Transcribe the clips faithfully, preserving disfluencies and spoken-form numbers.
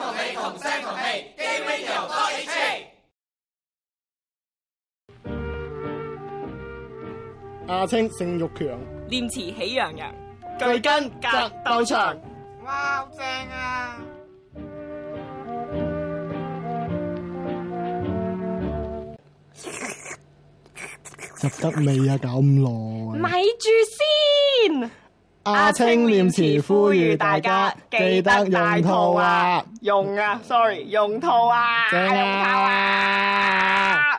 同你同聲同氣 ，Game Radio dot H K。 阿青性慾強， 念慈喜洋洋， 巨根格鬥場。 哇，好正啊！ 入得未啊？搞咁耐。 咪住先。 阿青念慈呼籲大家記得用套啊！ 用啊 ，sorry， 用套啊， 正啊！ 用套啊！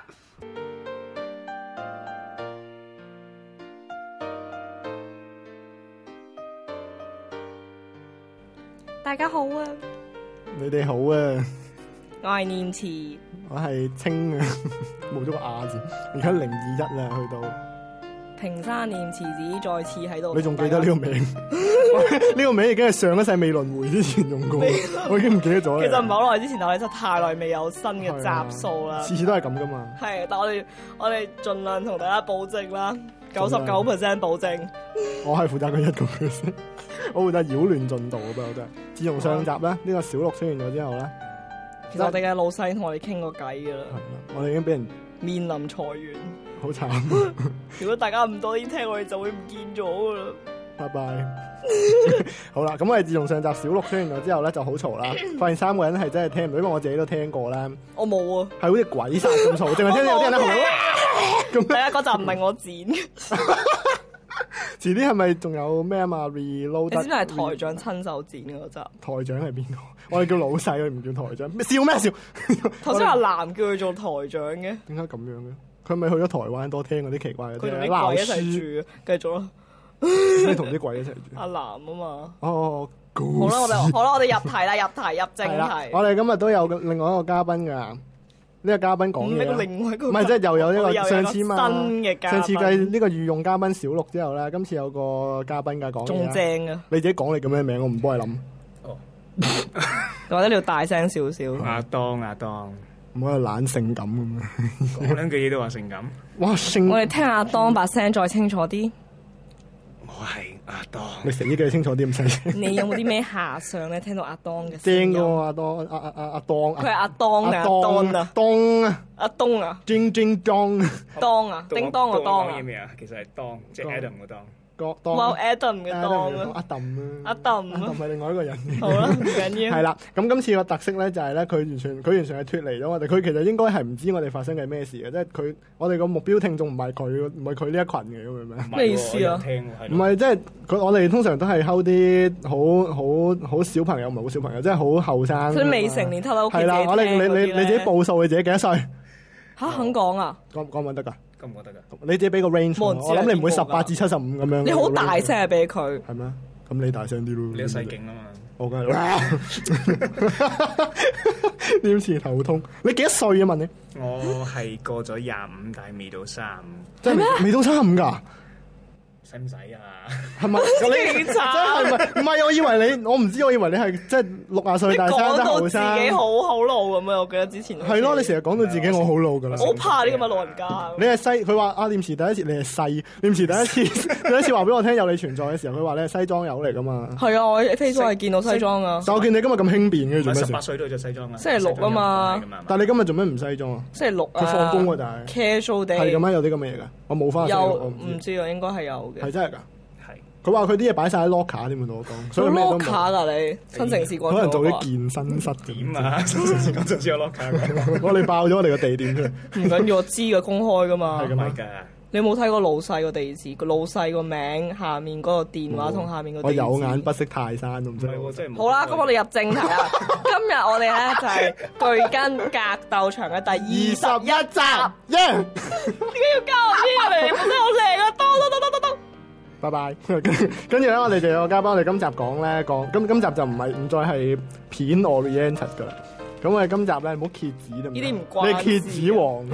大家好啊！ 你哋好啊！ 我係念慈， 我係青啊，冇咗個亞字，而家零二一啦，去到。 平山念慈子再次喺度。 你仲記得呢個名？呢個名已經係上一世未輪迴之前用過，我已經唔記得咗。 其實唔係好耐之前，但係真係太耐未有新嘅集數啦。 次次都係咁噶嘛。係， 但係我哋我哋盡量同大家保證啦，九十九 percent 保證。 我係負責佢一個 percent， 我負責擾亂進度嘅，我真係。自從上集咧，呢、這個小六出現咗之後咧， 其實我哋嘅老細同我哋傾過偈㗎啦。 係啦，我哋已經俾人面臨裁員。好慘！ 如果大家唔多啲聽，我哋就會唔見咗噶啦。 拜拜。好啦，咁我哋自從上集小六出現咗之後咧，就好嘈啦。發現三個人係真係聽唔到，因為我自己都聽過咧。 我冇啊， 係好似鬼殺咁嘈，淨係聽到有啲人咧好。咁第一嗰集唔係我剪嘅。 遲啲係咪仲有咩啊嘛 ？reload 你知唔知係台長親手剪嘅嗰集？ 台長係邊個？我哋叫老細，我哋唔叫台長。笑咩笑？ 頭先阿藍叫佢做台長嘅。點解咁樣嘅？佢咪去咗台灣多聽嗰啲奇怪嘅， 佢同啲鬼一齊住，繼續咯。 你同啲鬼一齊住？ 阿藍啊嘛。 哦， 好啦，我哋好啦，我哋入題啦，入題入正題。 我哋今日都有另外一個嘉賓㗎，呢個嘉賓講嘢。 另外一個唔係即係又有呢個上次嘛？ 新嘅嘉賓。 上次計呢個御用嘉賓小六之後咧，今次有個嘉賓㗎講嘢。 仲正啊！ 你自己講你叫咩名？我唔幫你諗。 哦。或者你要大聲少少。 阿當阿當。 唔好喺度懶性感咁樣， 講兩句嘢都話性感。 哇，性！ 我哋聽阿當把聲再清楚啲。 我係阿當。 你死嘅清楚啲咁細聲。 你有冇啲咩遐想咧？聽到阿當嘅聲正嘅喎，阿當阿阿阿阿當。 佢係阿當定阿當啊？ 當啊！ 阿東啊！ 叮叮當。 當啊！叮當個當啊！ 咩啊？其實係當，即係 Adam 個當。 哇 Adam 嘅當啊， 阿鄧啊， 阿鄧啊， 唔係另外一個人。 好啦，唔緊要。 係啦，咁今次個特色咧就係咧，佢完全佢完全係脫離咗我哋。佢其實應該係唔知我哋發生緊咩事嘅，即係佢我哋個目標聽眾唔係佢，唔係佢呢一群嘅咁樣咩？ 咩意思啊？ 唔係即係佢，我哋通常都係溝啲好好好小朋友，唔係好小朋友，即係好後生。 佢未成年偷喺屋企。係啦，我哋你你你自己報數，你自己幾多歲？ 吓，肯講啊？ 講講唔得㗎。 咁我得噶， 你自己俾個 range，我諗你唔會十八至七十五咁樣。 你好大聲啊，俾佢。 係咩？咁你大聲啲咯。 你有細勁啊嘛。 我梗係。點似頭痛？你幾多歲啊？問你。 我係過咗廿五，但係未到三十五。 真係咩？未到三十五㗎？ 使唔使啊？ 係咪？你真係唔係？唔係，我以為你，我唔知，我以為你係即係六廿歲，但係生得後生。 自己好好老咁啊！我記得之前。係咯，你成日講到自己我好老㗎啦。 我好怕呢咁嘅老人家。 你係西，佢話阿念慈第一次，你係西，念慈第一次，第一次話俾我聽有你存在嘅時候，佢話你係西裝友嚟㗎嘛。係啊，我 Facebook 係見到西裝啊。 但我見你今日咁輕便嘅，做咩？ 十八歲都要着西裝啊。 星期六啊嘛。 但係你今日做咩唔西裝啊？ 星期六啊。 佢放工喎，但係。casual day。係咁樣有啲咁嘅嘢㗎，我冇翻。 有唔知啊？應該係有嘅。 係真係㗎。佢話佢啲嘢擺晒喺 locker 添，同我講，所以咩都冇。locker 㗎你，新城市廣場可能做啲健身室點啊？新城市廣場只有 locker。 我哋爆咗我哋個地點出嚟。 唔緊要，我知嘅，公開㗎嘛。 係咁㗎。 你有冇睇過老細個地址？個老細個名下面嗰個電話同下面個地址。 我有眼不識泰山，唔知。 好啦，咁我哋入正題啦。今日我哋咧就係巨根格鬥場嘅第二十一集。 耶！點解要加我呢個嚟？本身好靚啊！咚咚咚咚咚咚。 拜拜。跟住咧，我哋就有個嘉賓，我哋今集講咧講，今今集就唔係唔再係片 oriented 噶啦。咁我哋今集咧唔好蠍子啦， 呢啲唔關。 你蠍子王。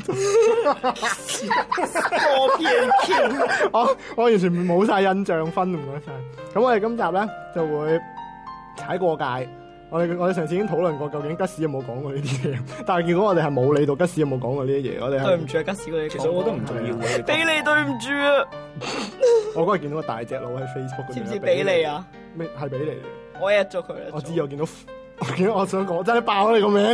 多片蠍。 我我完全冇晒印象分，唔該晒。咁我哋今集咧就會踩過界。我哋我哋上次已經討論過，究竟吉士有冇講過呢啲嘢？但係結果我哋係冇理到吉士有冇講過呢啲嘢。我哋對唔住啊，吉士嗰啲。 其實我都唔重要嘅。 俾你對唔住啊！ 我嗰日見到個大隻佬喺 Facebook 嗰度。 似唔似俾你啊？ 咩係俾你？ 我 at 咗佢啦。 我知我見到我想講真係爆你個名。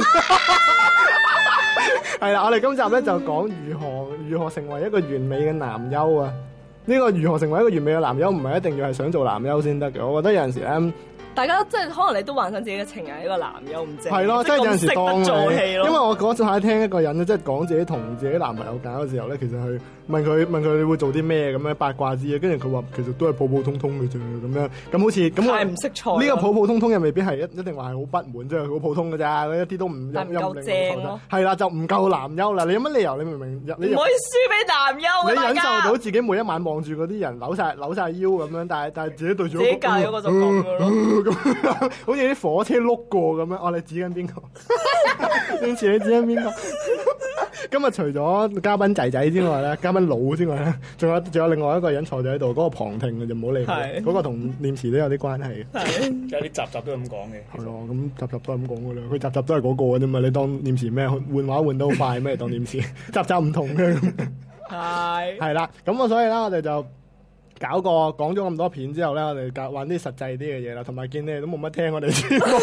係啦，我哋今集咧就講如何如何成為一個完美嘅男優啊！呢、這個如何成為一個完美嘅男優，唔係一定要係想做男優先得嘅。我覺得有陣時咧。 大家即係可能你都幻想自己嘅情人係一個男優唔正， 係咯，即係有陣時當你， 做戲咯。 因為我嗰陣喺聽一個人咧，即係講自己同自己男朋友搞嘅時候咧，其實係問佢問佢你會做啲咩咁樣八卦啲嘢，跟住佢話其實都係普普通通嘅啫咁樣，咁好似咁太唔識菜。 呢個普普通通又未必係一一定話係好不滿，即係好普通嘅咋，一啲都唔但唔夠正咯。 係啦，就唔夠男優啦。你有乜理由？你明唔明？你唔可以輸俾男優。 你忍受到自己每一晚望住嗰啲人扭晒扭晒腰咁樣，但係但係自己對住自己隔嗰個就咁嘅咯。 好似啲火車碌過咁樣，哦，你指緊邊個？你似你指緊邊個？今日除咗嘉賓仔仔之外咧，嘉賓佬之外咧，仲有仲有另外一個人坐咗喺度，嗰、那個旁聽嘅就唔好理佢，嗰個同念慈都有啲關係嘅。 有啲集集都咁講嘅。 係咯，咁集集都係咁講噶啦，佢集集都係嗰個嘅啫嘛。你當念慈咩？換話換得好快咩？當念慈，集集唔同嘅。係係啦，咁我所以咧，我哋就。搞過講咗咁多片之後咧，我哋搞玩啲實際啲嘅嘢啦，同埋見你哋都冇乜聽我哋節目，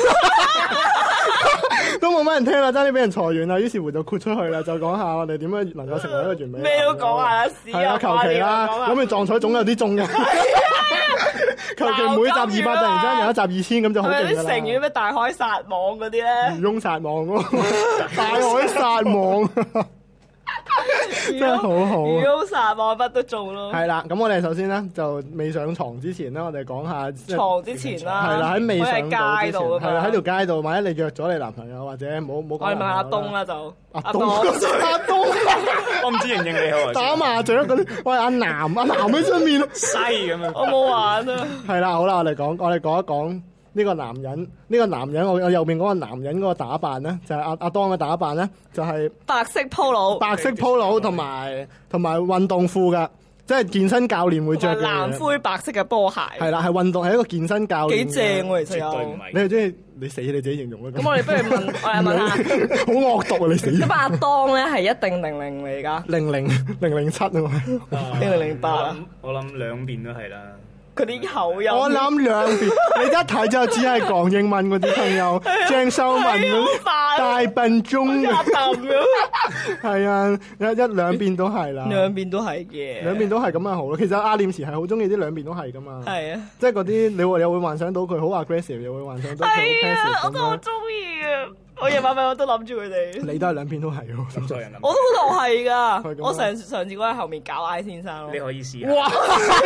都冇乜人聽啦，爭啲俾人裁員啦，於是乎就豁出去啦，就講下我哋點樣能夠成為一個完美。 咩都講下啦，屎啊！ 求其啦，咁你撞彩總有啲中嘅，求其每集二百，突然之間有一集二千咁就好勁㗎啦。 係咪啲成語咩大海撒網嗰啲咧？ 漁翁撒網咯，大海撒網。真係好好， 漁翁撒網乜都做咯。 係啦，咁我哋首先咧就未上床之前咧，我哋講下床之前啦。 係啦，喺未上街度， 係啦，喺條街度，萬一你約咗你男朋友或者冇冇講。 我哋問阿東啦就。 阿東，阿東， 我唔知認唔認你好。 打麻雀嗰啲，喂阿南，阿南喺出面咯， 西咁樣。 我冇玩啊。 係啦，好啦，我哋講，我哋講一講。呢個男人，呢、呢個男人，我我右邊嗰個男人嗰個打扮咧，就係、是、阿阿當嘅打扮咧，就係、是、 白色 polo， 白色 polo 同埋同埋運動褲噶，即係健身教練會着嘅。 藍灰白色嘅波鞋。 係啦，係運動，係一個健身教練。 幾正喎，其實有。 你係中意你死你自己形容啦。 咁我哋不如問，我哋問下。 好惡毒啊！你死。 咁阿當咧係一定零零嚟㗎。 零零零零七啊嘛。 零零零八。 我諗兩邊都係啦。 嗰啲口音， 我諗兩邊，你一睇就只係講英文嗰啲朋友，鄭秀文嗰啲大笨鐘嘅，係啊，一一兩邊都係啦， 兩邊都係嘅， 兩邊都係咁啊好咯。其實阿念慈係好中意啲兩邊都係噶嘛， 係啊， 即係嗰啲你會又會幻想到佢好 aggressive，又會幻想到佢好 passive 我都好中意啊！我夜晚晚我都諗住佢哋， 你都係兩邊都係喎， 咁多人諗， 我都覺得我係㗎，我上上次嗰喺後面搞 I 先生咯， 你可以試下。 哇！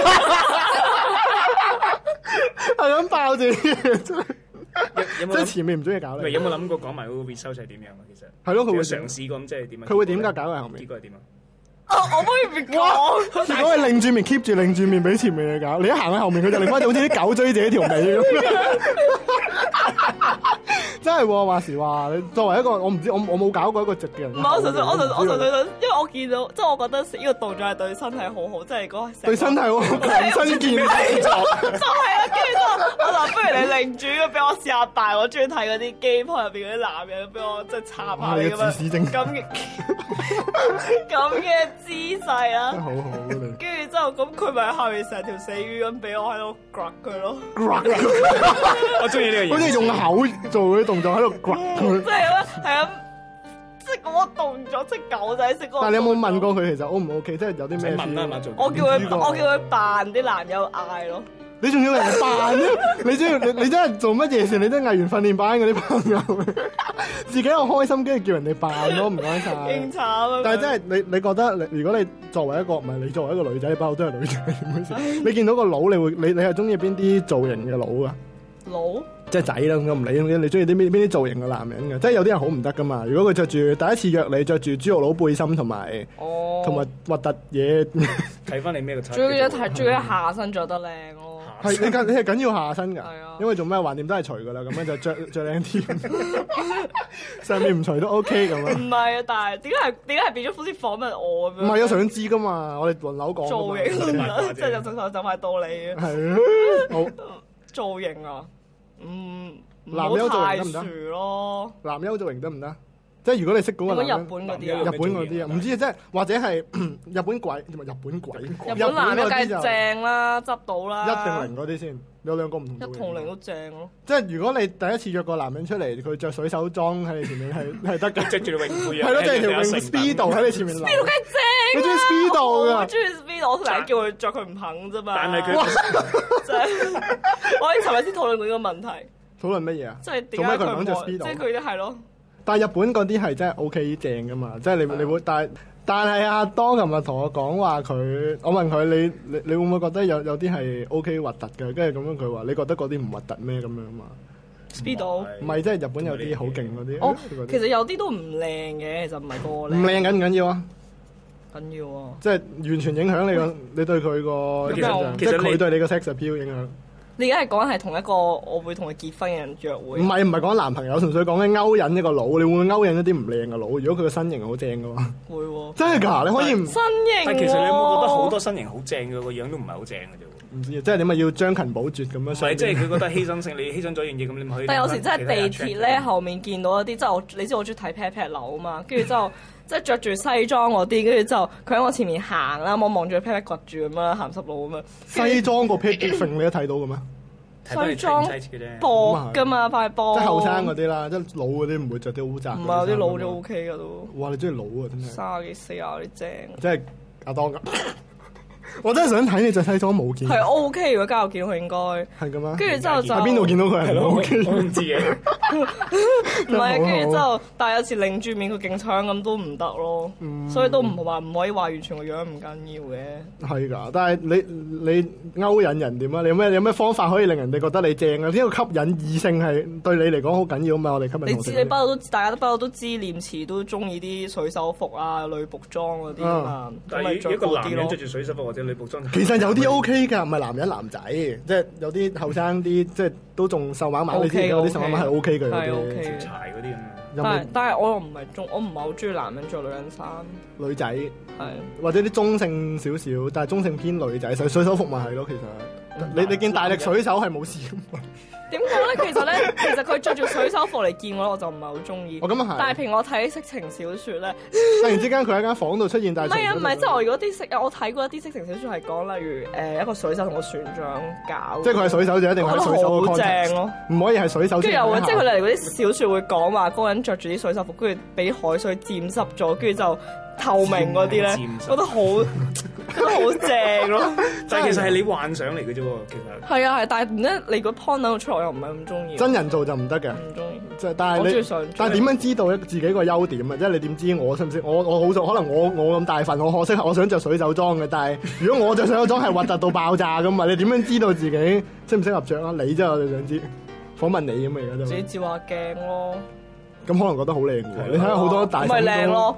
係咁爆住，即係前面唔中意搞你。 有冇諗過講埋嗰個 result 係點樣啊？其實係咯，佢會嘗試過咁，即係點啊？ 佢會點㗎？搞喺後面， 結果係點啊？ 我我不如唔講。 結果係擰住面 keep 住擰住面俾前面你搞，你一行喺後面，佢就擰翻好似啲狗追自己條尾咁。真係喎，話時話你作為一個我唔知我我冇搞過一個直嘅人。 唔係，我純粹我純我純粹想，因為我見到即係我覺得呢個動作係對身體好好，即係嗰對身體好，強身健體咗。 就係啊，跟住就我就不如你擰住，俾我試下扮。我中意睇嗰啲機鋪入邊嗰啲男人，俾我即係插下你咁樣咁嘅咁嘅姿勢啦。 好好你。 跟住之後咁，佢咪喺後面成條死魚咁俾我喺度刮佢咯。 我中意呢個嘢。 好似用口做嗰啲動作喺度刮佢。 即係咧，係啊，即係嗰個動作，即係狗仔式嗰個。 但係你有冇問過佢其實 O 唔 O K？即係有啲咩？ 問啊嘛做。 我叫佢，我叫佢扮啲男友嗌咯。 你仲要人哋扮咧？你真係你你真係做乜嘢事？你真係藝員訓練班嗰啲朋友，自己又開心，跟住叫人哋扮咯，唔該晒。 勁慘啊！ 但係真係你你覺得，你如果你作為一個唔係你作為一個女仔，你包都係女仔點回事？你見到個佬，你會你你係中意邊啲造型嘅佬啊？ 佬？ 即係仔啦，咁唔理你中意啲邊邊啲造型嘅男人嘅，即係有啲人好唔得噶嘛。如果佢着住第一次約你着住豬肉佬背心同埋， 哦， 同埋核突嘢， 睇翻你咩個態度？ 最緊要睇，最緊要下身着得靚咯。 係你緊你係緊要下身㗎， 係啊， 因為做咩橫掂都係除㗎啦，咁樣就着着靚啲，上面唔除都 OK 咁樣。 唔係啊，但係點解係點解係變咗好似訪問我咁樣？ 唔係啊，想知㗎嘛，我哋輪流講。 造型啦，即係就就就快到你嘅。 係啊，好造型啊，嗯， 男優造型得唔得咯？ 男優造型得唔得？ 即係如果你識嗰個男人， 日本嗰啲啊， 日本嗰啲啊，唔知啊，即係或者係日本鬼，唔係日本鬼， 日本男嘅梗係正啦，執到啦， 一定零嗰啲先，有兩個唔同。 一同零都正咯。 即係如果你第一次約個男人出嚟，佢着水手裝喺你前面係係得嘅， 着住泳褲啊， 係咯，即係條泳 speedo 喺你前面流。 speedo 梗係正， 你中意 speedo 㗎？ 我中意 speedo，我成日叫佢着佢唔肯啫嘛。 但係佢真係，我哋尋日先討論過呢個問題。 討論乜嘢啊？ 即係做咩佢唔肯着 speedo？ 即係佢哋係咯。 但係日本嗰啲係真係 O K 正噶嘛，即係你你會，但係但係阿當琴日同我講話佢，我問佢你你你會唔會覺得有有啲係 O K 核突嘅？跟住咁樣佢話你覺得嗰啲唔核突咩咁樣嘛 ？Speedo 唔係，即係日本有啲好勁嗰啲。 哦，其實有啲都唔靚嘅，其實唔係個個靚。 唔靚緊唔緊要啊？ 緊要啊！ 即係完全影響你個你對佢個印象，即係佢對你個 sex appeal 影響。 你而家係講係同一個我會同佢結婚嘅人約會？ 唔係唔係講男朋友，純粹講緊勾引一個佬。你會唔會勾引一啲唔靚嘅佬？如果佢個身形好正嘅話， 會喎。 真係㗎？你可以唔身形？ 但其實你有冇覺得好多身形好正嘅個樣都唔係好正嘅啫？ 唔知啊，即係你咪要將勤補拙咁樣。 唔係，即係佢覺得犧牲性，你犧牲咗樣嘢咁，你咪可以。 但有時真係地鐵咧後面見到一啲，即係我你知我中意睇 pat pat 樓啊嘛，跟住之後即係着住西裝嗰啲，跟住之後佢喺我前面行啦，我望住佢 pat pat 掘住咁樣鹹濕佬咁樣。 西裝個 pat pat 你都睇到嘅咩？ 西裝薄㗎嘛，塊薄。 即係後生嗰啲啦，即係老嗰啲唔會着啲好窄。 唔係，有啲老就 O K 㗎都。 哇！你中意老啊，真係。 卅幾四啊啲正。 即係阿當咁。我真係想睇你着西裝冇見。 係 O K，如果交友見到佢應該。 係㗎嘛？ 跟住之後就喺邊度見到佢係 O K？ 我唔知嘅。 唔係，跟住之後，但係有時擰住面佢勁搶咁都唔得咯。 嗯、 所以都唔話唔可以話完全個樣唔緊要嘅。 係㗎，但係你你勾引人點啊？你有咩有咩方法可以令人哋覺得你正啊？呢個吸引異性係對你嚟講好緊要啊嘛！我哋吸引你知你不嬲都大家都不嬲都知念慈都中意啲水手服啊、女僕裝嗰啲啊嘛。 但係一個男人着住水手服或者女僕裝， 其實有啲 O K 㗎，唔係男人男仔，即係有啲後生啲，即係都仲瘦蜢蜢，你知嗰啲瘦蜢蜢係 O K 嘅， 係 O 啲 K 柴嗰啲咁。 但係但係我又唔係中，我唔係好中意男人着女人衫。 女仔係或者啲中性少少，但係中性偏女仔，水水手服咪係咯，其實你你見大力水手係冇事㗎嘛？ 點講咧？其實咧，其實佢着住水手服嚟見我，我就唔係好中意。 我咁啊係。 但係憑我睇色情小説咧， 突然之間佢喺間房度出現，但係唔係啊，唔係，即係我如果啲色，我睇過一啲色情小説係講，例如誒一個水手同個船長搞， 即係佢係水手就一定係水手嘅 context， 好正咯， 唔可以係水手。 跟住又會即係佢哋嗰啲小説會講話，嗰個人着住啲水手服，跟住俾海水沾濕咗，跟住就透明嗰啲咧，覺得好覺得好正咯。 但係其實係你幻想嚟嘅啫喎，其實係啊係，但係唔知你個 point 到出嚟，我又唔係咁中意。 真人做就唔得嘅， 唔中意。 即係但係你，但係點樣知道自己個優點啊？即係你點知我識唔識？我我好想可能我我咁大份，我可惜我想着水手裝嘅，但係如果我着水手裝係核突到爆炸噶嘛？你點樣知道自己適唔適合着啊？你真係我就想知，訪問你咁啊而家就自己照下鏡咯。 咁可能覺得好靚喎，你睇下好多大咪靚咯。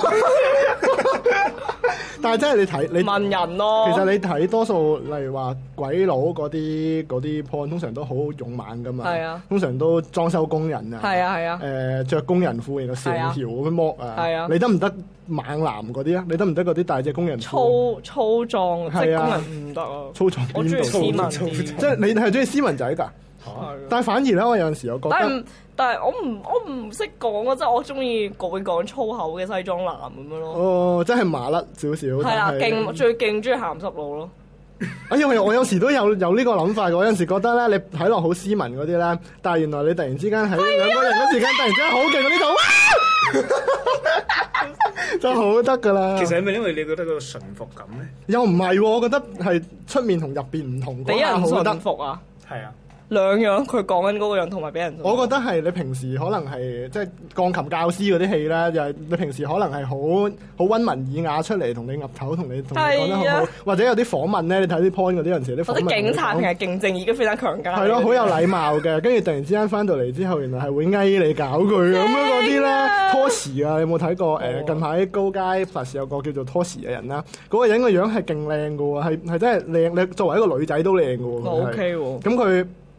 但係真係你睇你問人咯。 其實你睇多數例如話鬼佬嗰啲嗰啲 porn 通常都好勇猛噶嘛。係啊。通常都裝修工人啊。 係啊係啊。 誒著工人褲，然後成條咁樣剝啊。係啊。你得唔得猛男嗰啲啊？你得唔得嗰啲大隻工人褲？粗粗壯即係工人唔得啊。 粗壯邊度？ 我中意斯文啲。 即係你係中意斯文仔㗎？但係反而咧，我有陣時我覺得， 但係但係我唔我唔識講啊！即係我中意會講粗口嘅西裝男咁樣咯。 哦，真係麻甩少少。係啦，勁最勁中意鹹濕佬咯。 哎呀，我有時都有有呢個諗法嘅。我有陣時覺得咧，你睇落好斯文嗰啲咧，但係原來你突然之間喺兩個人嗰時間，突然之間好勁嗰啲就，真係好得㗎啦。 其實係咪因為你覺得個馴服感咧？ 又唔係喎，我覺得係出面同入邊唔同。 俾人馴服啊！ 係啊。 兩樣，佢講緊嗰個樣同埋俾人。 我覺得係你平時可能係即係鋼琴教師嗰啲戲咧，就係你平時可能係好好溫文爾雅出嚟，同你岌頭，同你同你講得好好，或者有啲訪問咧，你睇啲 point 嗰啲陣時，啲或者警察平係勁正，已經非常強姦。 係咯，好有禮貌嘅，跟住突然之間翻到嚟之後，原來係會翳你搞佢咁樣嗰啲咧，拖時啊！你有冇睇過誒？近排高街 Plus 有個叫做拖時嘅人啦，嗰個人個樣係勁靚嘅喎，係係真係靚，你作為一個女仔都靚嘅喎。 O K 喎。 咁佢。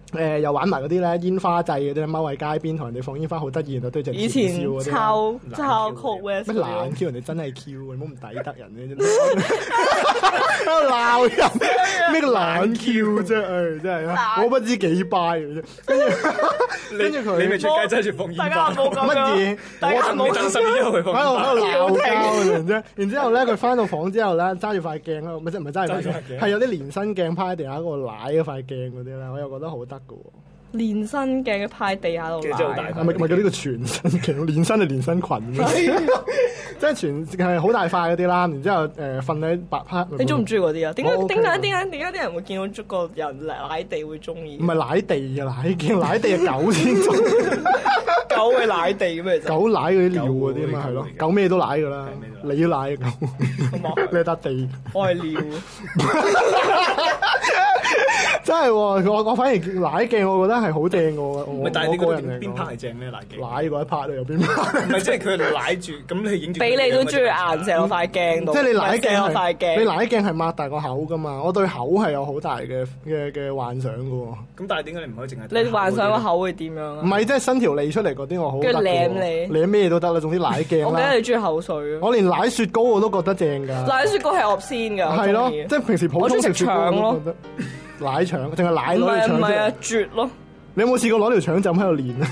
誒又玩埋嗰啲咧煙花掣嗰啲，踎喺街邊同人哋放煙花好得意，然後對住以前抄抄曲嘅咩懶 Q 人哋真係 Q 嘅，你唔好唔抵得人嘅啫，喺度鬧人咩懶 Q 啫，誒真係啊，我不知幾拜嘅啫，跟住跟住佢你咪出街揸住放煙花， 大家冇咁乜嘢？ 我冇等十二一去放煙花， 喺度喺度鬧交嘅啫，然之後咧佢翻到房之後咧揸住塊鏡啊，唔係即係唔係揸住塊鏡，係有啲連身鏡趴喺地下嗰度舐嗰塊鏡嗰啲咧，我又覺得好得嘅喎。 連身鏡派地下度其實真係好大係咪咪叫呢個全身鏡？連身係連身裙，即係全係好大塊嗰啲啦。然之後誒瞓喺白趴。 你中唔中意嗰啲啊？點解 OK 點解點解點解啲人會見到捉個人舐地會中意？ 唔係舐地嘅舐鏡，舐地係狗先中。 狗會舐地嘅咩？ 狗舐嗰啲尿嗰啲嘛係咯，狗咩都舐㗎啦，你都舐狗，你係笪地。 我係尿。 真係喎，我我反而舐鏡，我覺得係好正嘅喎。 唔係，但係你覺得邊邊 part 係正咧？舐鏡舐嗰一 part 啊，有邊 part？ 唔係，即係佢舐住，咁你影住。 俾你都中意顏射落塊鏡度。 即係你舐鏡落塊鏡， 你舐鏡係擘大個口噶嘛？我對口係有好大嘅嘅嘅幻想嘅喎。 咁但係點解你唔可以淨係？ 你幻想個口會點樣啊？ 唔係，即係伸條脷出嚟嗰啲，我好得嘅喎。 跟住舐你， 舐咩都得啦，總之舐鏡啦。 我記得你中意口水。 我連舐雪糕我都覺得正㗎。 舐雪糕係惡先㗎。 係咯，即係平時普通食雪糕我都覺得。奶腸，淨係奶攞條腸啫。 唔係啊，絕咯！ 你有冇試過攞條腸枕喺度練啊？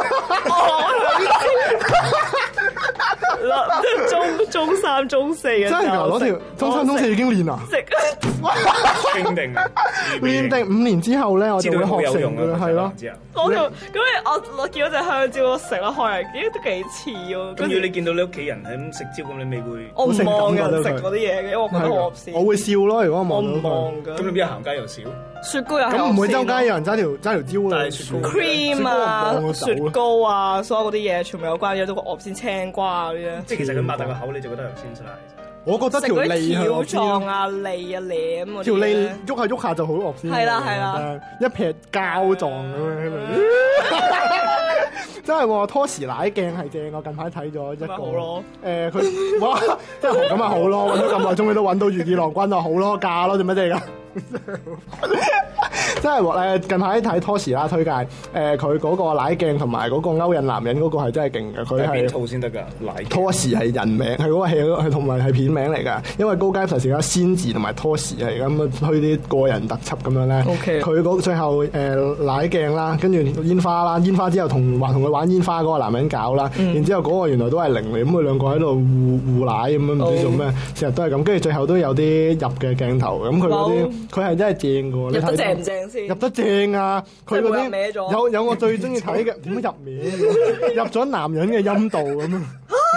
即係中中三、中四嘅時候。 真係㗎，攞條中三、中四已經練啊！ 食傾定練定五年之後咧，我就會學成㗎啦，係咯。 我就咁我我見到隻香蕉我食啦，開嚟咦都幾似喎。 跟住你見到你屋企人係咁食蕉咁，你咪會我唔望人食嗰啲嘢嘅，因為我覺得好惡先。 我會笑咯，如果我我望到唔望㗎。 咁你邊日行街又少？ 雪糕又係咁唔會周街有人揸條揸條蕉但啊係雪糕 ！cream 啊，雪糕啊，所有嗰啲嘢全部有關嘢都惡先青瓜嗰啲咧。 即係其實佢擘大個口，你就覺得又先晒。 我覺得條脷係條惡先咯。 狀啊、脷啊、舐嗰啲。 條脷喐下喐下就好惡先。 係啦係啦， 一撇膠狀咁樣。真係喎，拖時奶鏡係正，我近排睇咗一個。 好咯。 誒佢哇，真係咁咪好咯，揾咗咁耐，終於都揾到如意郎君就好咯，嫁咯，做乜啫而家？真係喎！誒近排睇拖時啦，推介誒佢嗰個奶鏡同埋嗰個勾引男人嗰個係真係勁嘅，佢係邊套先得㗎？奶拖時係人名，係嗰個戲係同埋係片名嚟㗎。因為高階神時而家先字同埋拖時係咁啊，推啲個人特輯咁樣咧。 OK。佢嗰最後誒、呃、奶鏡啦，跟住煙花啦，煙花之後同話同佢玩煙花嗰個男人搞啦，嗯、然之後嗰個原來都係零嚟，咁佢兩個喺度互互奶咁樣，唔知做咩，成日都係咁。跟住最後都有啲入嘅鏡頭，咁佢嗰啲佢係真係正㗎喎。你睇正唔正先？ 入得正啊！佢嗰啲有有我最中意睇嘅，點解入歪？入咗男人嘅陰道咁樣。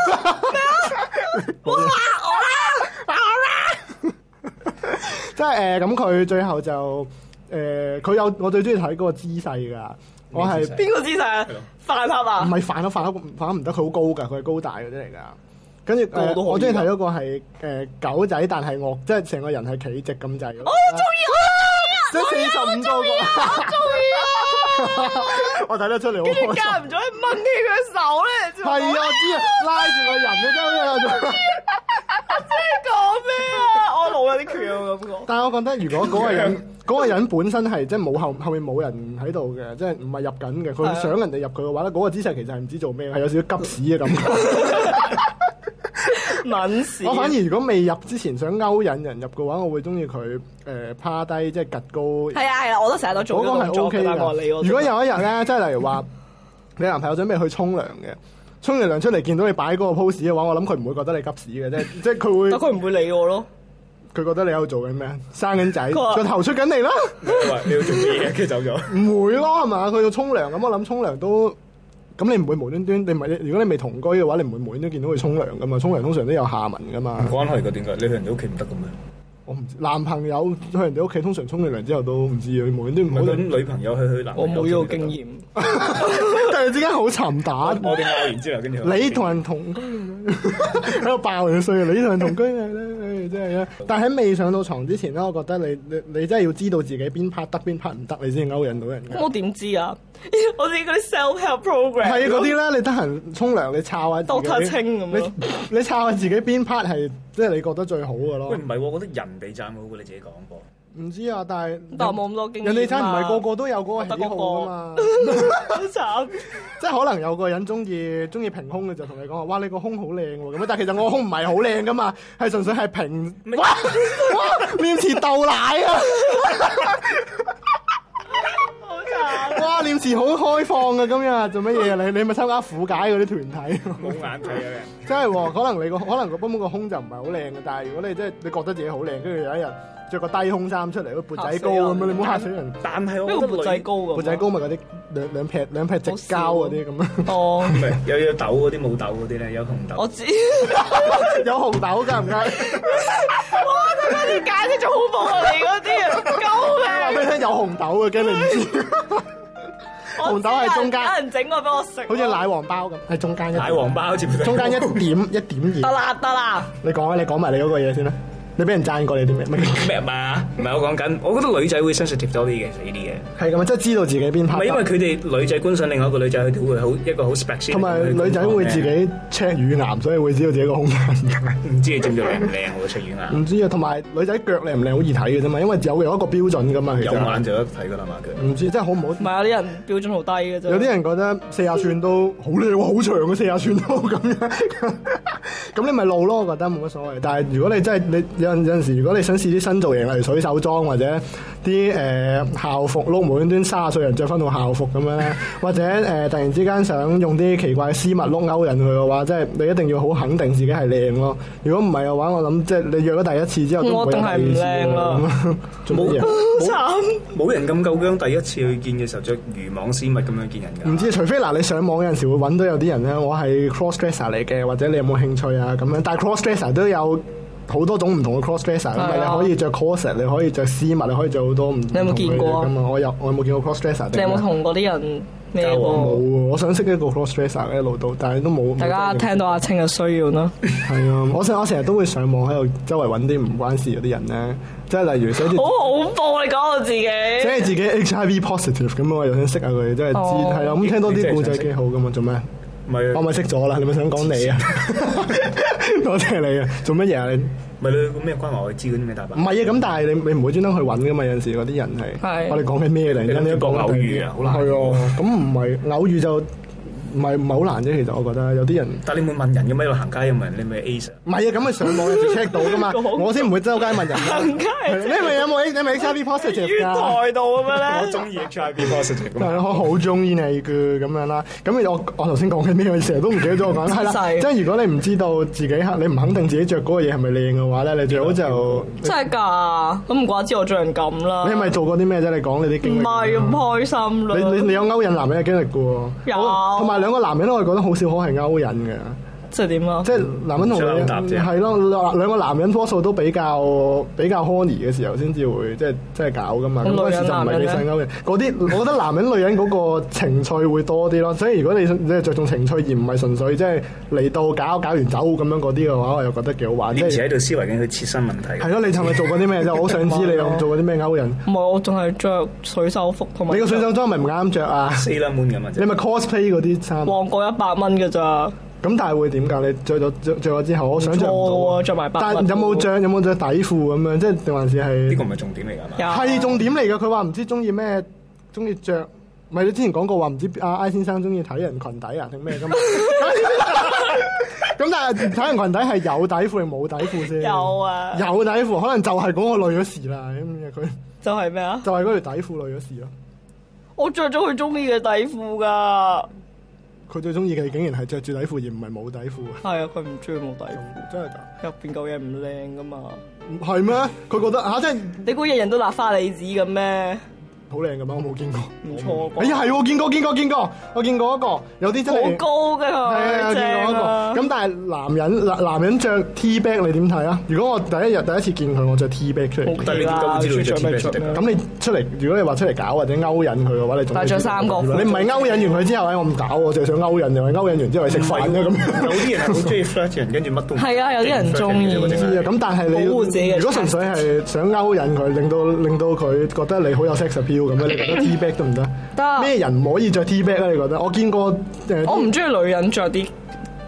我啦我啦我啦！即係誒咁，佢最後就誒，佢有我最中意睇嗰個姿勢㗎。我係邊個姿勢啊？飯盒啊？ 唔係飯盒，飯盒飯盒唔得，佢好高㗎，佢係高大嗰啲嚟㗎。跟住誒，我中意睇嗰個係誒狗仔，但係我即係成個人係企直咁滯。我中意啊！即係四十五個個。 我中意啊！ 我睇得出嚟好開心。 跟住間唔中掹起佢嘅手咧， 係啊，我知啊，拉住個人啊，真係。 即係講咩啊？我腦有啲缺嘅感覺。 但係我覺得，如果嗰個人嗰個人本身係即係冇後後面冇人喺度嘅，即係唔係入緊嘅，佢想人哋入佢嘅話咧，嗰個姿勢其實係唔知做咩，係有少少急屎嘅感覺。敏屎。我反而如果未入之前想勾引人入嘅話，我會中意佢誒趴低，即係趌高。係啊係啊，我都成日都做嗰個係 O K 㗎。如果有一日咧，即係例如話你男朋友準備去沖涼嘅，沖完涼出嚟見到你擺嗰個 pose 嘅話，我諗佢唔會覺得你急屎嘅，即係即係佢會。但佢唔會理我咯。佢覺得你喺度做緊咩？生緊仔，個頭出緊嚟啦。你要做咩嘢？跟住走咗。唔會咯，係嘛？佢要沖涼咁，我諗沖涼都。咁你唔會無端端，你唔係如果你未同居嘅話，你唔會無端端見到佢沖涼噶嘛？沖涼通常都有下文噶嘛。唔關係㗎，點解？你去人哋屋企唔得嘅咩？我唔知，男朋友去人哋屋企通常沖完涼之後都唔知啊，無端端唔好。咁女朋友去去男朋友，我冇呢個經驗。突然之間好沉打。我哋拗完之後，跟住你同人同居喺度爆人衰啊！你同人同居係咧，真係啊！但係喺未上到床之前咧，我覺得你你你真係要知道自己邊 part 得邊 part 唔得，你先勾引到人。咁我點知啊？我知嗰啲 self help program 係嗰啲咧，你得閒沖涼，你抄下自己。Doctor清咁咯。你你抄下自己邊 part 係即係你覺得最好嘅咯。喂，唔係喎，我覺得人哋讚好過你自己講過。 唔知啊，但係但係冇咁多經驗。 人哋睇唔係個個都有嗰個喜好噶嘛， 好慘。即係可能有個人中意中意平胸嘅就同你講話，哇你個胸好靚喎咁，但係其實我個胸唔係好靚噶嘛，係純粹係平。哇哇面前豆奶啊！ 好慘。 哇臉前好開放啊！今日做乜嘢啊？你你咪參加婦解嗰啲團體？ 冇眼睇啊！ 真係喎，可能你個可能個根本個胸就唔係好靚嘅，但係如果你即係你覺得自己好靚，跟住有一日着個低胸衫出嚟，個缽仔糕咁樣，你唔好嚇死人。 但係我覺得缽仔糕㗎， 缽仔糕咪嗰啲兩兩撇兩撇直膠嗰啲咁樣。 哦， 唔係有有豆嗰啲冇豆嗰啲咧，有紅豆。 我知有紅豆㗎唔該。 哇！真係你解釋咗好薄啊！你嗰啲啊，救命！ 話俾你聽有紅豆嘅，驚你唔知。紅豆係中間， 有人整過俾我食， 好似奶黃包咁，係中間一奶黃包好似中間一點一點二。 得啦得啦， 你講啊，你講埋你嗰個嘢先啦。你俾人讚過你啲咩？ 咩嘛？唔係我講緊，我覺得女仔會 sensitive 多啲嘅呢啲嘢。 係咁啊，即係知道自己邊 part。 唔係因為佢哋女仔觀賞另外一個女仔，佢哋會好一個好 special。 同埋女仔會自己 check 乳癌，所以會知道自己個胸大唔大。 唔知你知唔知靚唔靚？我 check 乳癌。 唔知啊，同埋女仔腳靚唔靚好易睇嘅啫嘛，因為有有一個標準噶嘛。其實有眼就得睇噶啦嘛，腳。 唔知真係好唔好？ 唔係有啲人標準好低嘅啫。 有啲人覺得四廿寸都好靚喎，好長嘅四廿寸都咁樣。咁你咪露咯，我覺得冇乜所謂。但係如果你真係你有有陣時，如果你想試啲新造型，例如水手裝或者啲誒、呃、校服，撈無端端三十歲人着翻套校服咁樣咧，或者誒、呃、突然之間想用啲奇怪嘅絲襪碌勾引佢嘅話，即係你一定要好肯定自己係靚咯。如果唔係嘅話，我諗即係你約咗第一次之後都唔會有第二次咯。冇慘， 冇人咁夠薑，第一次去見嘅時候着漁網絲襪咁樣見人㗎。 唔知，除非嗱你上網有陣時會揾到有啲人咧，我係 crossdresser 嚟嘅，或者你有冇興趣啊咁樣？但係 crossdresser 都有好多種唔同嘅 crossdresser，咁啊你可以着 corset，你可以着絲襪，你可以着好多唔同嘅嘢。 你有冇見過啊？ 我有，我有冇見過 crossdresser？ 你有冇同嗰啲人咩過？ 冇喎，我想識一個 crossdresser 一路到，但係都冇。 大家聽到阿清嘅需要啦。 係啊，我成我成日都會上網喺度周圍揾啲唔關事嗰啲人咧，即係例如寫住好恐怖，你講我自己， 即係自己 H I V positive 咁，我又想識下佢，即係知係啊，咁聽多啲故仔幾好噶嘛，做咩？ 唔係我咪識咗啦，你咪想講你啊？多謝你啊！做乜嘢啊？你唔係你個咩關話我知嗰啲咩大把？ 唔係啊，咁但係你你唔會專登去揾噶嘛？有陣時嗰啲人係，我哋講緊咩嚟？突然間你講偶遇啊，好難。 係啊，咁唔係偶遇就。唔係唔係好難啫，其實我覺得有啲人。 但係你會問人嘅咩？喺度行街有冇人？你咪 A 上。 唔係啊，咁咪上網有時 check 到噶嘛。我先唔會周街問人。 行街。 你咪有冇？你咪 H I V positive 㗎？ 月台度咁樣咧。 我中意 H I V positive。 係我好中意你嘅咁樣啦。咁我我頭先講緊咩？我成日都唔記得咗我講。係啦，即係如果你唔知道自己你唔肯定自己着嗰個嘢係咪靚嘅話咧，你最好就。 真係㗎？咁唔怪之我做人咁啦。 你係咪做過啲咩啫？你講你啲經歷。 唔係咁開心啦。 你你你有勾引男人嘅經歷嘅喎。 有。 同埋兩個男人我係覺得。好少可係勾引嘅， 即係點啊？ 即係男人同女人係咯，兩個男人多數都比較比較 horny 嘅時候先至會即係即係搞噶嘛。咁嗰時就唔係幾想勾引嗰啲。我覺得男人女人嗰個情趣會多啲咯。所以如果你即係着重情趣而唔係純粹即係嚟到搞搞完走咁樣嗰啲嘅話，我又覺得幾好玩。即係喺度思維緊佢切身問題。 係咯，你尋日做過啲咩啫？我好想知你有做過啲咩勾引。 唔係，我仲係着水手服同埋。 你個水手裝咪唔啱着啊 ？Sailor Moon咁啊！ 你咪 cosplay 嗰啲衫。 旺過一百蚊㗎咋？ 咁但係會點㗎？你着咗着着咗之後，我想象唔到啊！ 着埋白， 但有冇着有冇着底褲咁樣？即係定還是係？ 呢個唔係重點嚟㗎嘛？ 係重點嚟㗎。佢話唔知中意咩，中意着。唔係你之前講過話唔知阿 I 先生中意睇人裙底啊定咩㗎嘛？咁但係睇人裙底係有底褲定冇底褲先？ 有啊， 有底褲，可能就係嗰個累咗事啦。咁樣佢就係咩啊？ 就係嗰條底褲累咗事咯。 我着咗佢中意嘅底褲㗎。 佢最中意嘅竟然係着住底褲而唔係冇底褲啊！ 係啊，佢唔中意冇底褲， 真係㗎。 入邊嚿嘢唔靚㗎嘛？ 係咩？佢覺得嚇，即係你估日人都揦花梨子咁咩？ 好靚㗎嘛？我冇見過。 唔錯。 哎呀，係喎，見過見過見過，我見過一個，有啲真係好高嘅佢。 係啊，見過一個。咁但係男人男男人着 T back 你點睇啊？如果我第一日第一次見佢，我着 T back 出嚟， 但係你點解會知道你着 T back？ 咁你出嚟，如果你話出嚟搞或者勾引佢嘅話，你仲着三角褲。 你唔係勾引完佢之後，我唔搞，我就係想勾引，又係勾引完之後去食飯嘅咁。 有啲人係好中意 flirt 人，跟住乜都係啊，有啲人中意。 知啊，咁但係你如果純粹係想勾引佢，令到令到佢覺得你好有 sex appeal 咁樣，你覺得 T back 得唔得？ 得。 咩人唔可以着 T back 咧？你覺得？我見過誒， 我唔中意女人着啲嗰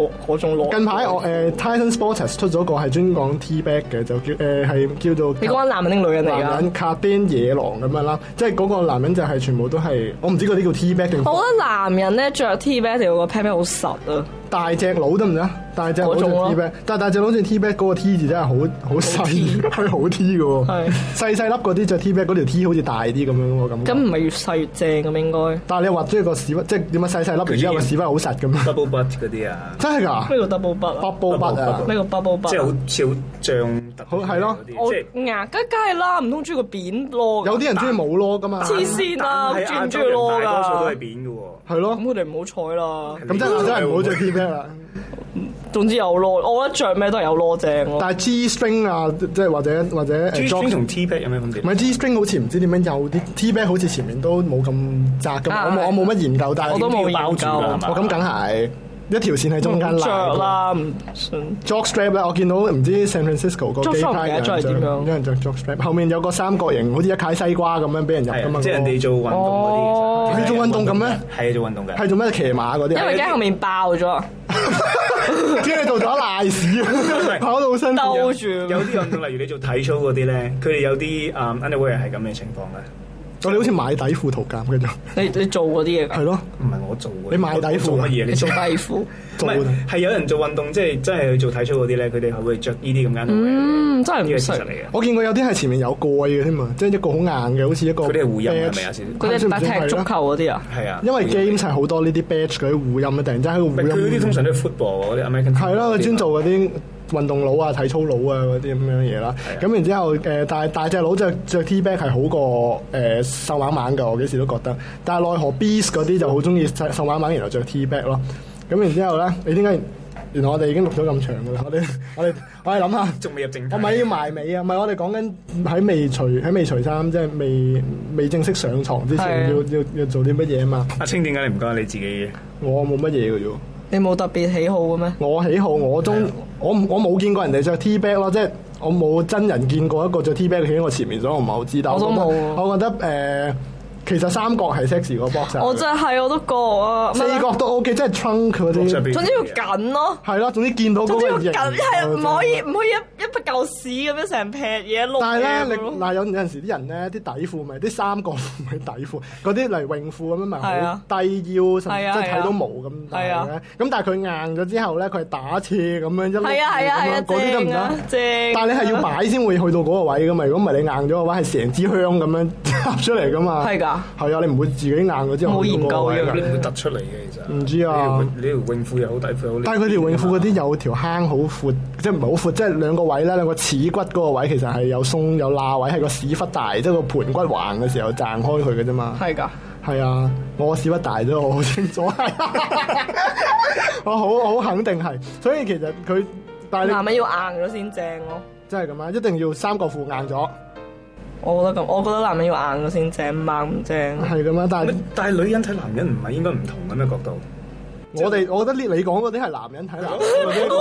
嗰嗰種攞。 近排我誒 Titan Sports 出咗個係專講 T back 嘅，就叫誒係叫做你講緊男人定女人嚟㗎？ 男人卡丁野狼咁樣啦，即係嗰個男人就係全部都係我唔知嗰啲叫 T back 定。 我覺得男人咧着 T back 條個 pat pat 好實啊！ 大隻佬得唔得？大隻佬着 T back，但係大隻佬着 T back 嗰個 T 字真係好好細，係好 T 嘅喎。係細細粒嗰啲着 T back 嗰條 T 好似大啲咁樣喎咁。 咁唔係越細越正咁應該？ 但係你話中意個屎忽，即係點解細細粒，然之後個屎忽好實咁 double butt 嗰啲啊？ 真係㗎？ 咩叫 double butt 啊 ？bubble butt 啊？ 咩叫 bubble butt？ 即係好似好脹好係咯。 我牙梗梗係啦，唔通中意個扁攞？ 有啲人中意冇攞㗎嘛？ 黐線啊！中唔中意攞㗎？ 大多數都係扁嘅喎。 係咯。 咁佢哋唔好彩啦。 咁真係真係唔好着 T back 啦。 總之有攞，我覺得着咩都係有攞正咯。 但係 G string 啊，即係或者或者 G string 同 T back 有咩分別？ 唔係 G string 好似唔知點樣有啲 T back 好似前面都冇咁窄㗎嘛。我冇我冇乜研究，但係我都冇研究。 我咁梗係一條線喺中間拉。 着啦，唔信。 jock strap 咧，我見到唔知 San Francisco 個機派有人着，有人着 jock strap，後面有個三角形，好似一塊西瓜咁樣俾人入㗎嘛。 即係人哋做運動嗰啲， 係做運動咁咩？ 係做運動嘅。 係做咩騎馬嗰啲？ 因為驚後面爆咗。 知你做咗賴屎，跑到好辛苦。 兜住有啲運動，例如你做體操嗰啲咧，佢哋有啲誒 underwear 係咁嘅情況嘅。 我哋好似買底褲圖鑑嘅啫。 你你做嗰啲嘢㗎？ 係咯， 唔係我做嘅。 你買底褲做乜嘢？ 你做底褲？ 唔係係有人做運動，即係真係去做體操嗰啲咧，佢哋係會着呢啲咁嘅。 嗯，真係唔識呢個事實嚟嘅。 我見過有啲係前面有蓋嘅添嘛，即係一個好硬嘅，好似一個。 佢哋係護陰係咪啊？ 佢哋打踢足球嗰啲啊？ 係啊。 因為 games 係好多呢啲 badge 嗰啲護陰啊，突然之間喺個護陰。 佢嗰啲通常都係 football 嗰啲 American。 係咯，佢專做嗰啲運動佬啊、體操佬啊嗰啲咁樣嘢啦。咁然之後誒，大大隻佬着着 T back 係好過誒瘦蜢蜢㗎，我幾時都覺得。但係奈何 Beast 嗰啲就好中意瘦蜢蜢，然後着 T back 咯。咁然之後咧，你點解？原來我哋已經錄咗咁長㗎啦，我哋我哋我哋諗下， 仲未入正題。 我咪要埋尾啊！唔係我哋講緊喺未除喺未除衫，即係未未正式上床之前，要要要做啲乜嘢啊嘛？ 阿清點解你唔講你自己嘅？ 我冇乜嘢㗎啫。 你冇特別喜好嘅咩？ 我喜好我中我我冇見過人哋着 T back 咯，即係我冇真人見過一個着 T back 企喺我前面，所以我唔係好知道。 我都冇。 我覺得誒。呃其實三角係 sexy 個 box， 我真係我都覺啊， 四角都 OK，即係 trunk 嗰啲。 總之要緊咯。 係咯，總之見到嗰個型。總之要緊，係唔可以唔可以一一筆嚿屎咁樣成劈嘢碌。 但係咧，你嗱有有陣時啲人咧，啲底褲咪啲三角褲咪底褲，嗰啲例如泳褲咁樣咪好低腰，甚至即係睇到毛咁大嘅。咁但係佢硬咗之後咧，佢係打斜咁樣一碌咁樣，嗰啲得唔得？ 正。 但係你係要擺先會去到嗰個位噶嘛？如果唔係你硬咗嘅話，係成支香咁樣插出嚟噶嘛？ 係㗎。 係啊，你唔會自己硬咗之後冇研究嘅， 你唔會突出嚟嘅其實。 唔知啊， 你條泳褲又好，底褲又好。 但係佢條泳褲嗰啲有條坑好闊，即係唔係好闊，即係兩個位咧，兩個恥骨嗰個位其實係有鬆有罅位，係個屎忽大，即係個盤骨橫嘅時候掙開佢嘅啫嘛。 係㗎。 係啊，我屎忽大咗，我好清楚。我好好肯定係，所以其實佢但係你男人要硬咗先正咯。 真係咁啊！一定要三角褲硬咗。 我覺得咁，我覺得男人要硬咗先正，唔硬唔正。 係咁啊，但係但係女人睇男人唔係應該唔同嘅咩角度？ 我哋我覺得呢你講嗰啲係男人睇男人嗰啲。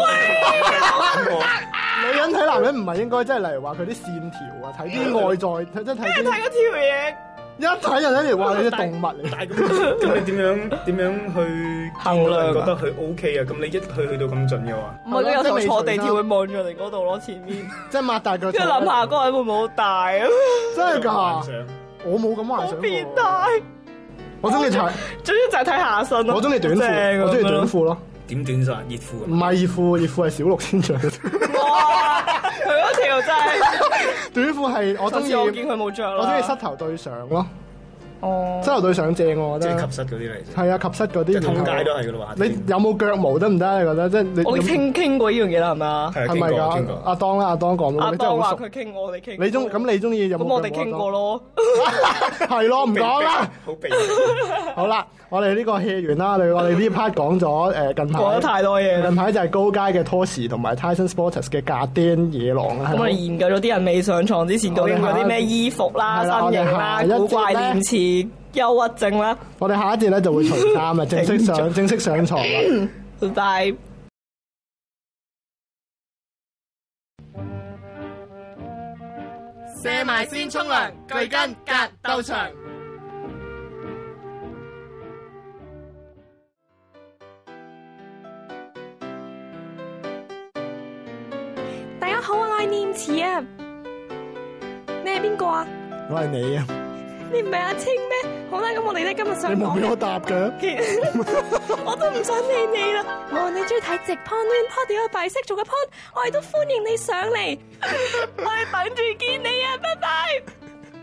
女人睇男人唔係應該即係例如話佢啲線條啊，睇啲外在，即係睇。 睇嗰條嘢。 一睇人哋話你隻動物嚟， 但係咁咁你點樣點樣去衡量覺得佢 O K 啊？咁你一去去到咁盡嘅話， 唔係佢有時候坐地鐵會望住你嗰度咯，前面。 即係擘大腳。 跟住諗下嗰個人會唔會好大啊？ 真係㗎！我冇咁幻想。 好變態！ 我中意睇， 總之就係睇下身咯。 我中意短褲，我中意短褲咯。 點短咋？熱褲？ 唔係熱褲，熱褲係小六先着嘅。 哇！佢嗰條真係短褲係我中意。 我見佢冇着啦。 我中意膝頭對上咯。 哦。 膝頭對上正我覺得。 即係及膝嗰啲嚟。 係啊，及膝嗰啲。 即係通街都係㗎啦嘛。 你有冇腳毛得唔得？你覺得即係你？ 我傾傾過呢樣嘢啦，係咪啊？ 係咪㗎？阿當啦，阿當講到。 阿當話佢傾我哋傾。 你中咁你中意有冇？ 咁我哋傾過咯。 係咯，唔講啦。 好避。 好啦，我哋呢個 hea 完啦，我哋我哋呢 part 講咗誒近排。 講得太多嘢。 近排就係高階嘅 Toshi 同埋 Titan Sports 嘅架釘野狼啦。 咁我哋研究咗啲人未上床之前究竟有啲咩衣服啦、身形啦、古怪念詞、憂鬱症啦。 我哋下一節咧就會除衫啦，正式上正式上床啦。 拜拜。 射埋先沖涼，巨根格鬥場。 念詞啊！你係邊個啊？ 我係你啊！ 你唔係阿青咩？好啦，咁我哋咧今日想你冇俾我講， 答嘅。 我都唔想理你啦。無論你中意睇直 pon、攣 pon 定係擺色做嘅 pon，我哋都歡迎你上嚟。我係等住見你啊！拜拜。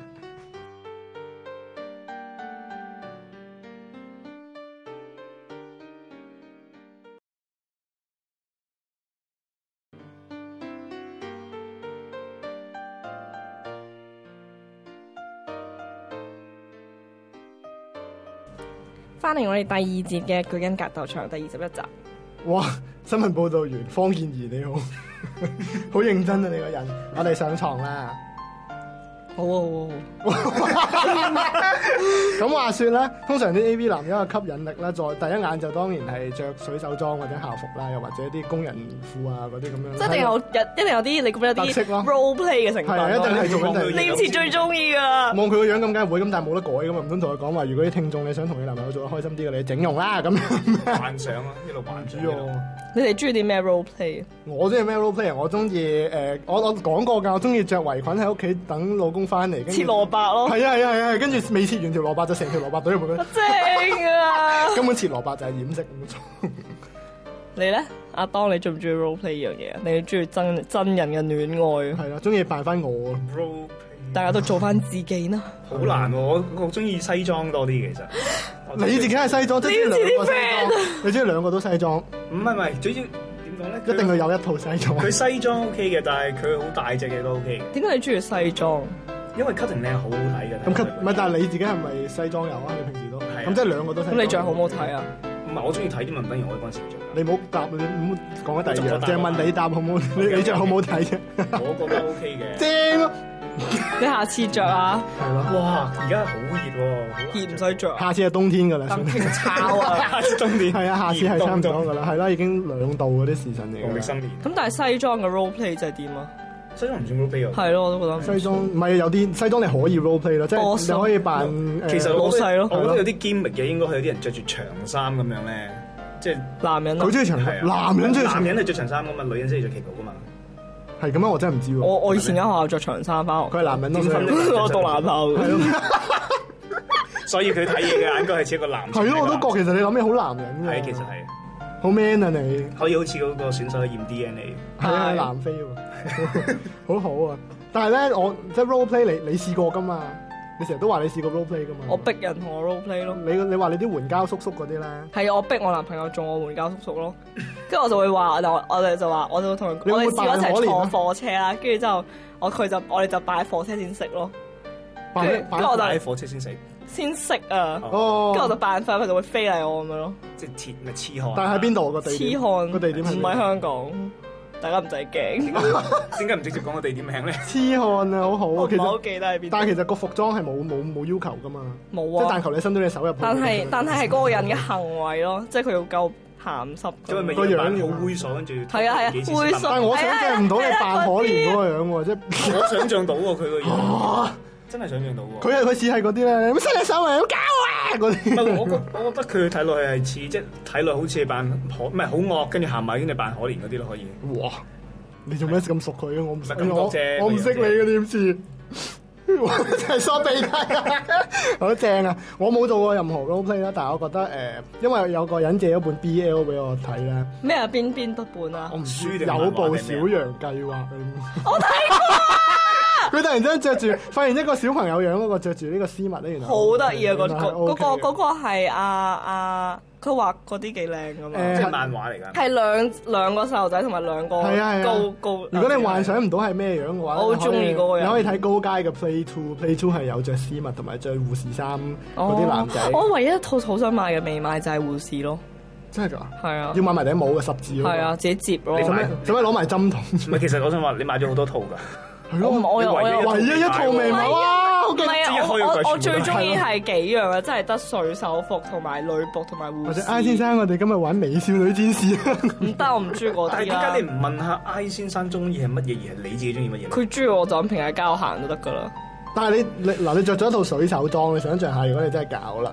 翻嚟我哋第二節嘅巨根格鬥場第二十一集。 哇！新聞報導員方健儀你好，好認真啊你個人。我哋上床啦。 好啊好啊。 咁話說咧，通常啲 A V 男優嘅吸引力咧，在第一眼就當然係着水手裝或者校服啦，又或者啲工人褲啊嗰啲咁樣。 即係一定有一定有啲你覺得有啲 role play 嘅成分。 係啊，一定係做緊你好似最中意噶。 望佢個樣咁梗係會咁，但係冇得改噶嘛，唔通同佢講話，如果啲聽眾你想同你男朋友做得開心啲嘅，你整容啦咁樣。 幻想啊，一路幻想。 你哋中意啲咩 role play？ 我中意咩 role play？我中意誒，我我講過㗎，我中意着圍裙喺屋企等老公翻嚟。 切蘿蔔咯。 係啊係啊係啊，跟住未切完條蘿蔔就成條蘿蔔懟入去。 正啊！ 根本切蘿蔔就係掩飾咁。 你咧，阿當你中唔中意 role play 呢樣嘢啊？你中意真真人嘅戀愛？ 係啦，中意扮翻我啊！ role 大家都做翻自己啦。 好難喎，我我中意西裝多啲其實。 你自己係西裝，即係兩個西裝。你中意兩個都西裝？ 唔係唔係，最主要點講咧？ 一定要有一套西裝。 佢西裝 OK 嘅，但係佢好大隻嘅都 OK 嘅。 點解你中意西裝？ 因為 cutting 咧好好睇嘅。 咁 cut 唔係，但係你自己係咪西裝友啊？你平時都係。咁即係兩個都西裝。 咁你着好唔好睇啊？ 唔係，我中意睇啲文斌，我嗰陣時着。 你唔好答，你唔好講緊第二樣，淨係問你答好唔好？你你着好唔好睇啫？ 我覺得 OK 嘅。 正啊！ 你下次着啊？ 係咯。 哇！而家好熱喎， 熱唔使着。 下次係冬天㗎啦。 咁聽炒啊！ 下次冬天。 係啊，下次係差唔多㗎啦。係啦，已經兩度嗰啲時辰嚟㗎。 農曆新年。 咁但係西裝嘅 role play 就係點啊？ 西裝唔算 role play 喎。 係咯，我都覺得。 西裝唔係有啲西裝你可以 role play 咯，即係你可以扮誒。 其實老細咯。 我覺得有啲 gimmick 嘅，應該係有啲人着住長衫咁樣咧，即係男人。 佢中意長衫，男人中意長。 男人係着長衫㗎嘛，女人先係着旗袍㗎嘛。 係咁啊！我真係唔知喎。 我我以前間學校着長衫翻學。 佢係男人咯， 我讀男校。 係咯。 所以佢睇嘢嘅眼光係似一個男。係咯，我都覺其實你諗起好男人㗎。 係，其實係。 好 man 啊你！ 可以好似嗰個選手去驗 D N A。 係啊，南非喎，好好啊！但係咧，我即係 role play，你你試過㗎嘛？你成日都話你試過 role play 㗎嘛？ 我逼人同我 role play 咯。 你你話你啲援交叔叔嗰啲咧？ 係啊，我逼我男朋友做我援交叔叔咯。跟住我就會話，我我哋就話，我就同佢，我哋試過一齊坐火車啦。跟住之後，我佢就我哋就擺喺火車先食咯。跟住跟住我就擺喺火車先食。 先食啊！ 哦。跟住我就扮飯，佢就會飛嚟我咁樣咯。 即係黐咪黐漢。 但係喺邊度個地點？ 黐漢個地點係唔喺香港。大家唔使驚。 點解唔直接講個地點名咧？ 痴漢啊，好好啊！ 我唔係好記得喺邊。 但係其實個服裝係冇冇冇要求噶嘛。 冇啊！ 即係但求你伸到你手入去。 但係但係係嗰個人嘅行為咯，即係佢要夠鹹濕。 因為咪個樣好猥瑣，跟住係啊係啊，猥瑣。 但係我想象唔到你扮可憐嗰個樣喎，即係我想象到喎佢個樣。真係想象到喎。 佢係佢似係嗰啲咧，乜伸你手嚟好搞啊嗰啲。 我覺我覺得佢睇落去係似即係睇落好似扮可唔係好惡，跟住行埋跟住扮可憐嗰啲咯，可以。 哇！你做咩咁熟佢啊？我唔咁多啫， 我唔識你嘅點知？真係梳鼻涕，好正啊！我冇做過任何 role play 啦，但係我覺得誒，因為有個人借咗本 B L 俾我睇咧。咩啊？邊邊得本啊？ 我唔知有部小羊計劃。 我睇過。 佢突然之間着住，發現一個小朋友樣嗰個着住呢個絲襪咧，原來好得意啊！嗰嗰嗰個嗰個係阿阿佢畫嗰啲幾靚噶嘛， 即係漫畫嚟㗎。 係兩兩個細路仔同埋兩個高高。 如果你幻想唔到係咩樣嘅話， 我好中意嗰個人。 你可以睇高階嘅 Play Two，Play Two 係有着絲襪同埋着護士衫嗰啲男仔。 我唯一一套好想買嘅未買就係護士咯。 真係㗎？ 係啊。要買埋頂帽嘅十字咯。 係啊，自己接咯。 做咩？做咩攞埋針筒？ 唔係，其實我想話你買咗好多套㗎。 我我有我有唯一一套未買哇！ 唔係啊，我我最中意係幾樣啊，真係得水手服同埋女僕同埋護士。 或者 I 先生，我哋今日玩美少女戰士啊！ 唔得，我唔中意嗰啲啦。 但係點解你唔問下 I 先生中意係乜嘢，而係你自己中意乜嘢？ 佢中意我就咁平喺街行都得㗎啦。 但係你你嗱，你着咗一套水手裝，你想象下，如果你真係搞啦，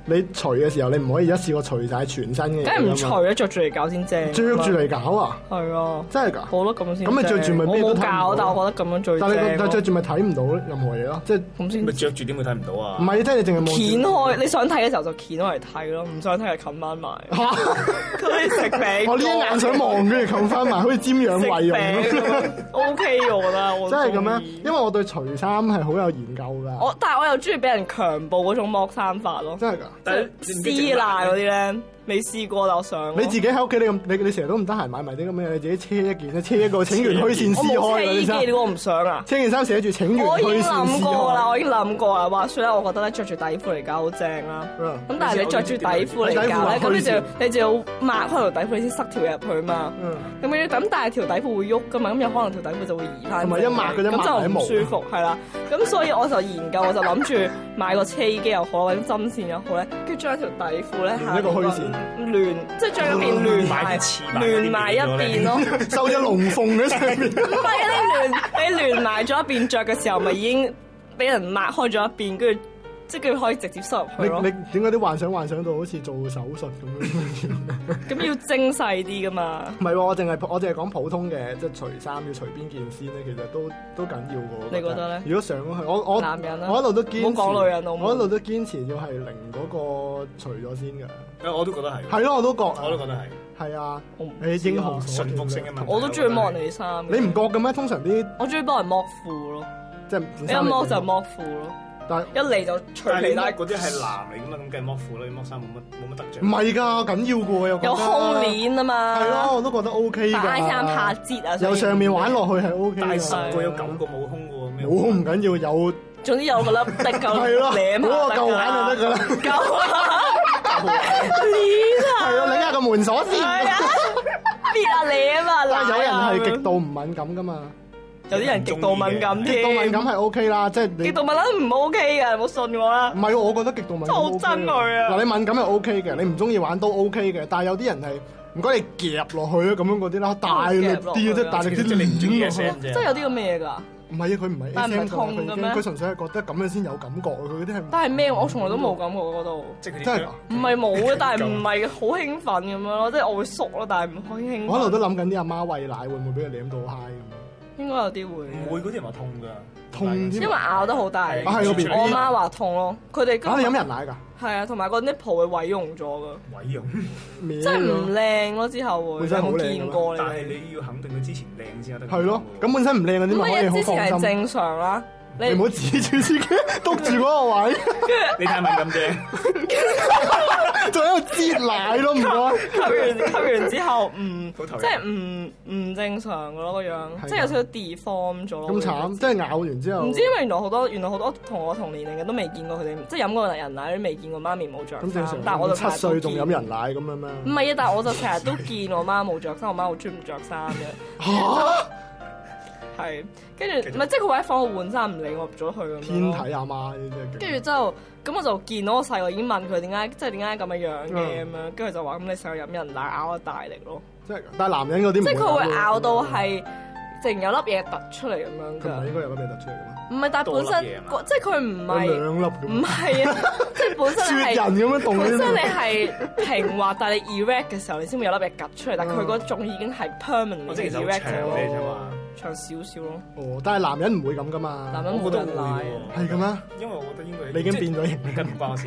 你除嘅時候，你唔可以一次過除晒全身嘅。 梗係唔除啊，着住嚟搞先正。 着住嚟搞啊？ 係啊， 真係㗎？ 好咯，咁樣先。 咁你着住咪咩都睇唔到？ 我冇搞，但我覺得咁樣最正。 但係但係着住咪睇唔到任何嘢咯，即係咁先。 咪着住點會睇唔到啊？ 唔係，即係你淨係望。 掀開，你想睇嘅時候就掀開嚟睇咯，唔想睇就冚翻埋。佢哋食餅。 我呢一眼想望，跟住冚翻埋，好似瞻仰遺容咁。 O K 我覺得。 真係咁樣？因為我對除衫係好有研究㗎。 我但係我又中意俾人強暴嗰種剝衫法咯。 真係㗎？ 但係撕爛嗰啲咧，未試過就想。 你自己喺屋企你咁，你你成日都唔得閒買埋啲咁嘅嘢，你自己車一件，車一個請完虛線撕開嗰啲衫。 我唔想啊！ 車件衫寫住請完虛線撕開。 我已經諗過啦，我已經諗過啦。話説咧，我覺得咧着住底褲嚟搞好正啦。咁但係你着住底褲嚟搞咧，咁你就你就要抹開條底褲，你先塞條入去嘛。咁你咁但係條底褲會喐噶嘛，咁有可能條底褲就會移翻。同埋一抹嗰啲抹喺毛。咁就唔舒服係啦。咁所以我就研究，我就諗住買個車機又好，或者針線又好咧，跟住將條底褲咧下一個虛線亂，即係將一邊亂埋亂埋一邊咯， 收咗龍鳳喺上面。 唔係啊，你亂你亂埋咗一邊着嘅時候，咪已經俾人抹開咗一邊，跟住即係佢可以直接收入去咯。 你你點解啲幻想幻想到好似做手術咁樣？ 咁要精細啲噶嘛？ 唔係喎，我淨係我淨係講普通嘅，即係除衫要除邊件先咧，其實都都緊要嘅。 你覺得咧？ 如果上咗去，我我男人我一路都堅持， 唔好講女人咯。 我一路都堅持要係零嗰個除咗先㗎。 誒，我都覺得係。 係咯，我都覺。 我都覺得係。 係啊，你英雄順服性嘅問題。 我都中意剝你衫。 你唔覺嘅咩？通常啲我中意幫人剝褲咯， 即係一剝就剝褲咯。 但係一嚟就除皮帶， 嗰啲係男嚟㗎嘛，咁梗係剝褲啦，你剝衫冇乜冇乜得著。 唔係㗎，緊要㗎又有胸鏈啊嘛。 係咯，我都覺得 O K 㗎。 大衫下折啊， 由上面玩落去係 O K 㗎。 但係十個有九個冇胸㗎喎， 冇胸唔緊要，有總之有個粒滴夠係咯， 舐下嗰個夠玩就得㗎啦。 夠啊！鏈啊！ 係啊，擰下個門鎖先。 係啊，搣下舐啊嘛。 但係有人係極度唔敏感㗎嘛。 有啲人極度敏感添， 極度敏感係 O K 啦，即係你極度敏感唔 O K 嘅，唔好信我啦。 唔係，我覺得極度敏感好憎佢啊！ 嗱，你敏感係 O K 嘅，你唔中意玩都 O K 嘅，但係有啲人係唔該你夾落去啊，咁樣嗰啲啦，大力啲啊，即係大力啲你唔中意嘅聲啫。 真係有啲咁嘅嘢㗎。 唔係啊，佢唔係 S M 痛嘅咩？ 佢純粹係覺得咁樣先有感覺啊！佢嗰啲係。 但係咩？我從來都冇感覺嗰度。 真係㗎？ 唔係冇嘅，但係唔係好興奮咁樣咯，即係我會縮咯，但係唔好興奮。 我一路都諗緊啲阿媽餵奶會唔會俾佢舐到嗨咁。 應該有啲會。 唔會，嗰啲人話痛㗎， 痛啲。 因為咬得好大。 係嗰邊。 我媽話痛咯，佢哋。 嚇！你飲人奶㗎？ 係啊，同埋個 nipple 會毀容咗㗎。 毀容。 真係唔靚咯，之後會。 本身好靚。 見過你。 但係你要肯定佢之前靚先得。 係咯，咁本身唔靚嗰啲咪可以好放心。 之前係正常啦。 你唔好指住自己，篤住嗰個位。 你太敏感啫。 仲喺度擠奶咯，唔該。 吸完吸完之後唔，即係唔唔正常嘅咯個樣，即係有少少 deform 咗咯。 咁慘，即係咬完之後。 唔知因為原來好多原來好多同我同年齡嘅都未見過佢哋，即係飲過人奶都未見過媽咪冇着衫。 咁正常。 但係我就七歲仲飲人奶咁樣咩？ 唔係啊，但係我就成日都見我媽冇着衫，我媽好中意唔着衫嘅。 嚇！ 係，跟住唔係即係佢會喺房度換衫唔理我入咗去咁樣。 天體阿媽呢啲。 跟住之後，咁我就見到我細個已經問佢點解，即係點解咁嘅樣嘅咁樣，跟住就話咁你細個飲人奶咬得大力咯。 即係，但係男人嗰啲唔會。 即係佢會咬到係，淨有粒嘢突出嚟咁樣㗎。 佢唔係應該有粒嘢突出嚟㗎嘛？ 唔係，但係本身即係佢唔係兩粒咁。 唔係啊，即係本身你係雪人咁樣動。 本身你係平滑，但係你 erect 嘅時候，你先會有粒嘢突出嚟。但係佢嗰種已經係 permanent 嘅 erect 咯。長少少咯。哦， 但係男人唔會咁噶嘛。 男人冇人奶。 係咁咩？ 因為我覺得應該你已經變咗型， 跟唔關我事。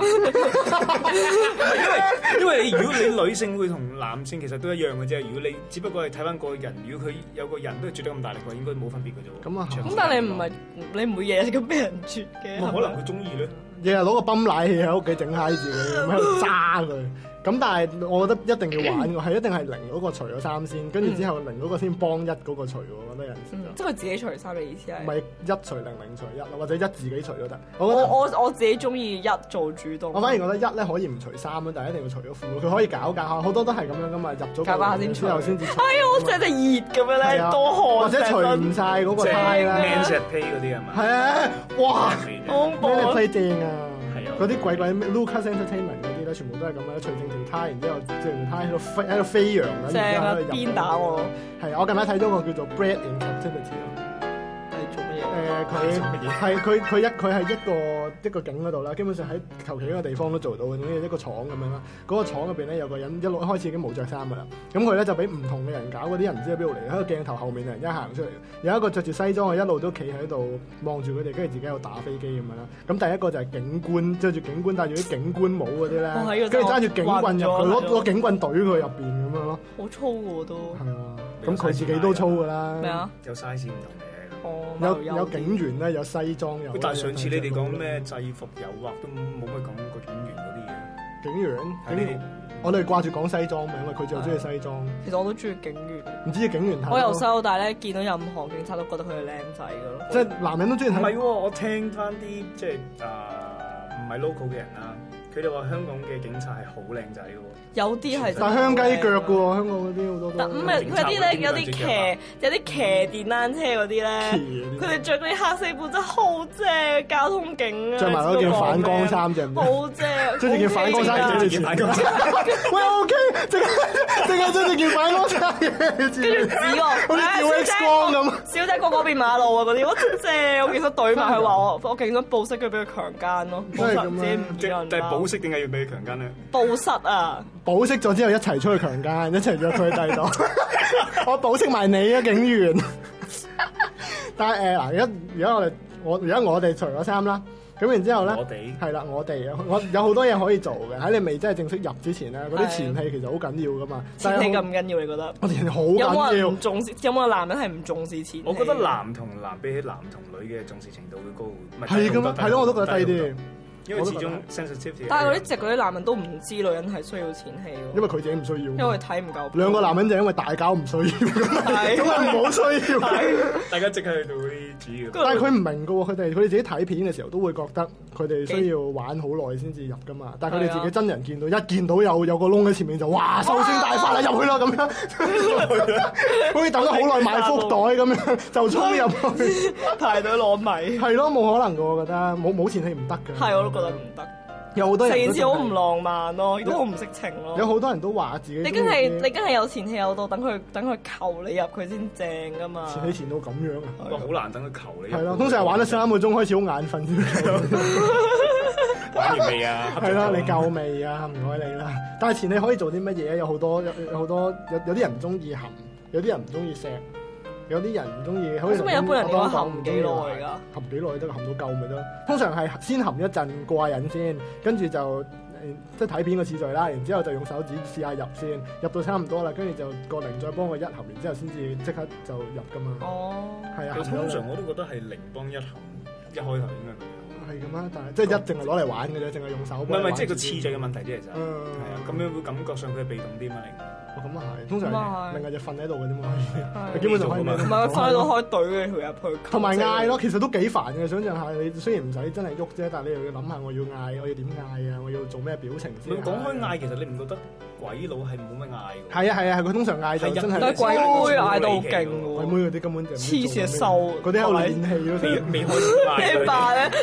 因為因為如果你女性會同男性其實都一樣嘅啫。如果你只不過係睇翻個人，如果佢有個人都係啜得咁大力嘅話，應該冇分別嘅啫。 咁啊， 咁但係你唔係你唔會日日咁俾人啜嘅。 可能佢中意咧。 日日攞個泵奶器喺屋企整嗨自己，咁喺度揸佢。咁但係我覺得一定要玩喎，係一定係零嗰個除咗衫先，跟住之後零嗰個先幫一嗰個除喎，我覺得有陣時。 即係佢自己除衫嘅意思係？ 唔係一除零零除一咯，或者一自己除都得。 我我我自己中意一做主動。 我反而覺得一咧可以唔除衫咯，但係一定要除咗褲。佢可以搞搞下，好多都係咁樣噶嘛，入咗搞下先之後先至除。 哎呀，我真係熱咁樣咧，多汗。 或者除唔晒嗰個呔啦。 Men's Play 嗰啲係嘛？ 係啊！哇！Men's Play 正啊！嗰啲鬼鬼 Lucas Entertainment 嗰啲咧，全部都係咁樣，除正條呔，然之後即係條呔喺度飛喺度飛揚緊， 正啊！鞭打我。 係啊！我近排睇咗個叫做 Bred in Captivity 咯。 係做乜嘢？ 佢係佢佢一佢係一個一個景嗰度啦，基本上喺求其一個地方都做到嘅，總之一個廠咁樣啦。嗰、嗰個廠入邊咧有個人一路一開始已經冇着衫噶啦，咁佢咧就俾唔同嘅人搞，嗰啲人唔知喺邊度嚟，喺個鏡頭後面嘅人一行出嚟，有一個着住西裝嘅一路都企喺度望住佢哋，跟住自己喺度打飛機咁樣啦。咁第一個就係警官，着住警官戴住啲警官帽嗰啲咧，跟住揸住警棍入去，攞攞警棍懟佢入邊咁樣咯。 好粗喎都。係啊，咁佢自己都粗噶啦。 咩啊？ 有 size 唔同嘅。 有有警員咧，有西裝有。 但係上次你哋講咩制服誘惑都冇乜講個警員嗰啲嘢。 警員，警員，我哋掛住講西裝嘛，因為佢就中意西裝。 其實我都中意警員。 唔知警員睇。 我由細到大咧，見到任何警察都覺得佢係靚仔噶咯。 即係男人都中意睇。 唔係喎，我聽翻啲即係啊唔係 local 嘅人啦，佢哋話香港嘅警察係好靚仔嘅喎。 有啲係， 但係香雞腳嘅喎，香港嗰啲好多都。 唔係佢有啲咧，有啲騎有啲騎電單車嗰啲咧，佢哋着嗰啲黑色褲真係好正，交通警啊！ 着埋嗰件反光衫正唔正？ 好正， 着住件反光衫，着住件反光衫。喂 ，OK， 即刻即刻着住件反光衫嘅，跟住指我， 好似照 X 光咁。 小姐過嗰邊馬路啊嗰啲，我真正我見到對埋佢話我，我勁想報失佢俾佢強姦咯，報失自己唔見人。 但係保釋點解要俾佢強姦咧？ 報失啊！ 保釋咗之後一齊出去強姦，一齊約佢去第度。我保釋埋你啊，警員！但係誒嗱，而家而家我哋我而家我哋除咗衫啦，咁然之後咧， 我哋係啦，我哋啊，我有好多嘢可以做嘅。喺你未真係正式入之前咧，嗰啲前戲其實好緊要噶嘛。 前戲咁唔緊要，你覺得？ 我前戲好緊要。 有冇人唔重視？有冇男人係唔重視前戲？ 我覺得男同男比起男同女嘅重視程度會高。 係噶咩？係咯，我都覺得低啲。 因為始終 sensitive。 但係嗰啲直嗰啲男人都唔知女人係需要前戲喎。 因為佢自己唔需要。 因為睇唔夠。 兩個男人就因為大家唔需要，咁咪唔好需要。 大家即刻去到啲主要。 但係佢唔明㗎喎，佢哋佢哋自己睇片嘅時候都會覺得佢哋需要玩好耐先至入㗎嘛。但係佢哋自己真人見到一見到有有個窿喺前面就哇壽星大發啦，入去啦咁樣，好似等咗好耐買福袋咁樣就衝入去排隊攞米。 係咯，冇可能㗎，我覺得冇冇前戲唔得㗎。 係我都覺得唔得。 有好多人成件事好唔浪漫咯，亦都好唔色情咯。 有好多人都話自己你梗係你梗係有前戲有到，等佢等佢求你入佢先正噶嘛。 前戲前到咁樣啊！ 哇，好難等佢求你。 係咯，通常係玩咗三個鐘開始好眼瞓先。 玩完未啊？ 係啦，你夠未啊？唔該你啦。但係前戲可以做啲乜嘢？有好多有有好多有有啲人唔中意含，有啲人唔中意錫。有啲人唔中意，好似咁有一般人點解含幾耐㗎？ 含幾耐得，含到夠咪得？通常係先含一陣過癮先，跟住就即係睇片個次序啦。然之後就用手指試下入先，入到差唔多啦，跟住就個零再幫佢一含，然之後先至即刻就入㗎嘛。哦，係啊。 通常我都覺得係零幫一含，一開頭應該係咁啊，但係即係一淨係攞嚟玩嘅啫，淨係用手。唔係唔係，即係個次序嘅問題啫，其實。嗯。係啊，咁樣會感覺上佢係被動啲嘛，零。 咁啊係，通常另外就瞓喺度嘅啫嘛，你基本上可以咩？ 唔係瞓喺度開隊嘅，佢入去。 同埋嗌咯，其實都幾煩嘅。想象下，你雖然唔使真係喐啫，但係你又要諗下，我要嗌，我要點嗌啊？我要做咩表情先？ 講開嗌，其實你唔覺得鬼佬係冇乜嗌㗎？ 係啊係啊係，佢通常嗌就真係。 但係鬼妹嗌到好勁喎！ 鬼妹嗰啲根本就黐線瘦， 嗰啲喺度練氣咯， 未未開始嗌。 你扮咧？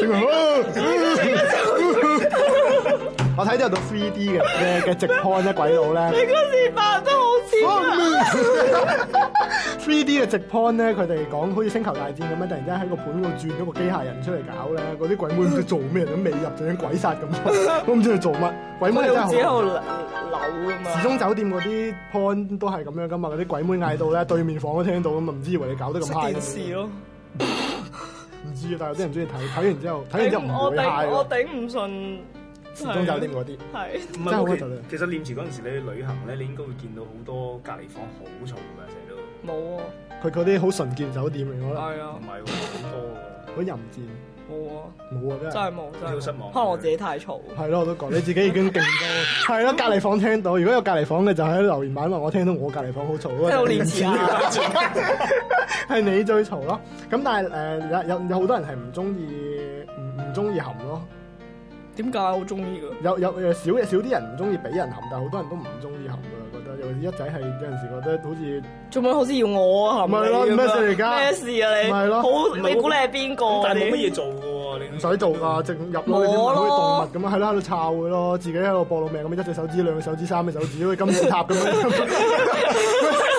我睇到有到 three D 嘅嘅嘅直 point 咧，鬼佬咧。 你嗰時扮得好似 three D 嘅直 point 咧，佢哋講好似星球大戰咁樣，突然間喺個盤度轉咗個機械人出嚟搞咧，嗰啲鬼妹唔知做咩，都未入就已經鬼殺咁，都唔知佢做乜。鬼妹真係好。自己喺度扭㗎嘛。時鐘酒店嗰啲 point 都係咁樣㗎嘛，嗰啲鬼妹嗌到咧，對面房都聽到咁啊，唔知以為你搞得咁 high。 電視咯。 唔知啊，但係有啲人中意睇，睇完之後睇完之後唔會 high 我頂唔順。 時鐘酒店嗰啲係， 唔係好其實念慈嗰陣時你去旅行咧，你應該會見到好多隔離房好嘈㗎，成日都。 冇啊！ 佢嗰啲好純潔酒店嚟㗎。 係啊。 唔係喎，好多㗎。 好淫賤。 冇啊！ 冇啊！真係。 真係冇，真係。 好失望。 可能我自己太嘈。 係咯，我都講你自己已經勁多。係咯，隔離房聽到，如果有隔離房嘅就喺留言板話我聽到我隔離房好嘈。 聽到念慈啊！ 係你最嘈咯。咁但係誒有有有好多人係唔中意唔唔中意含咯。 點解好中意㗎？ 有有誒少少啲人唔中意俾人含，但係好多人都唔中意含㗎，覺得尤其是一仔係有陣時覺得好似做乜好似要我含？ 唔係咯，咩事嚟㗎？ 咩事啊你？ 唔係咯， 好你估你係邊個？ 但係冇乜嘢做㗎喎，你唔使做㗎，直入咯，你好似動物咁啊，係咯，喺度摷佢咯，自己喺度搏老命咁樣，一隻手指、兩隻手指、三隻手指，好似金字塔咁樣。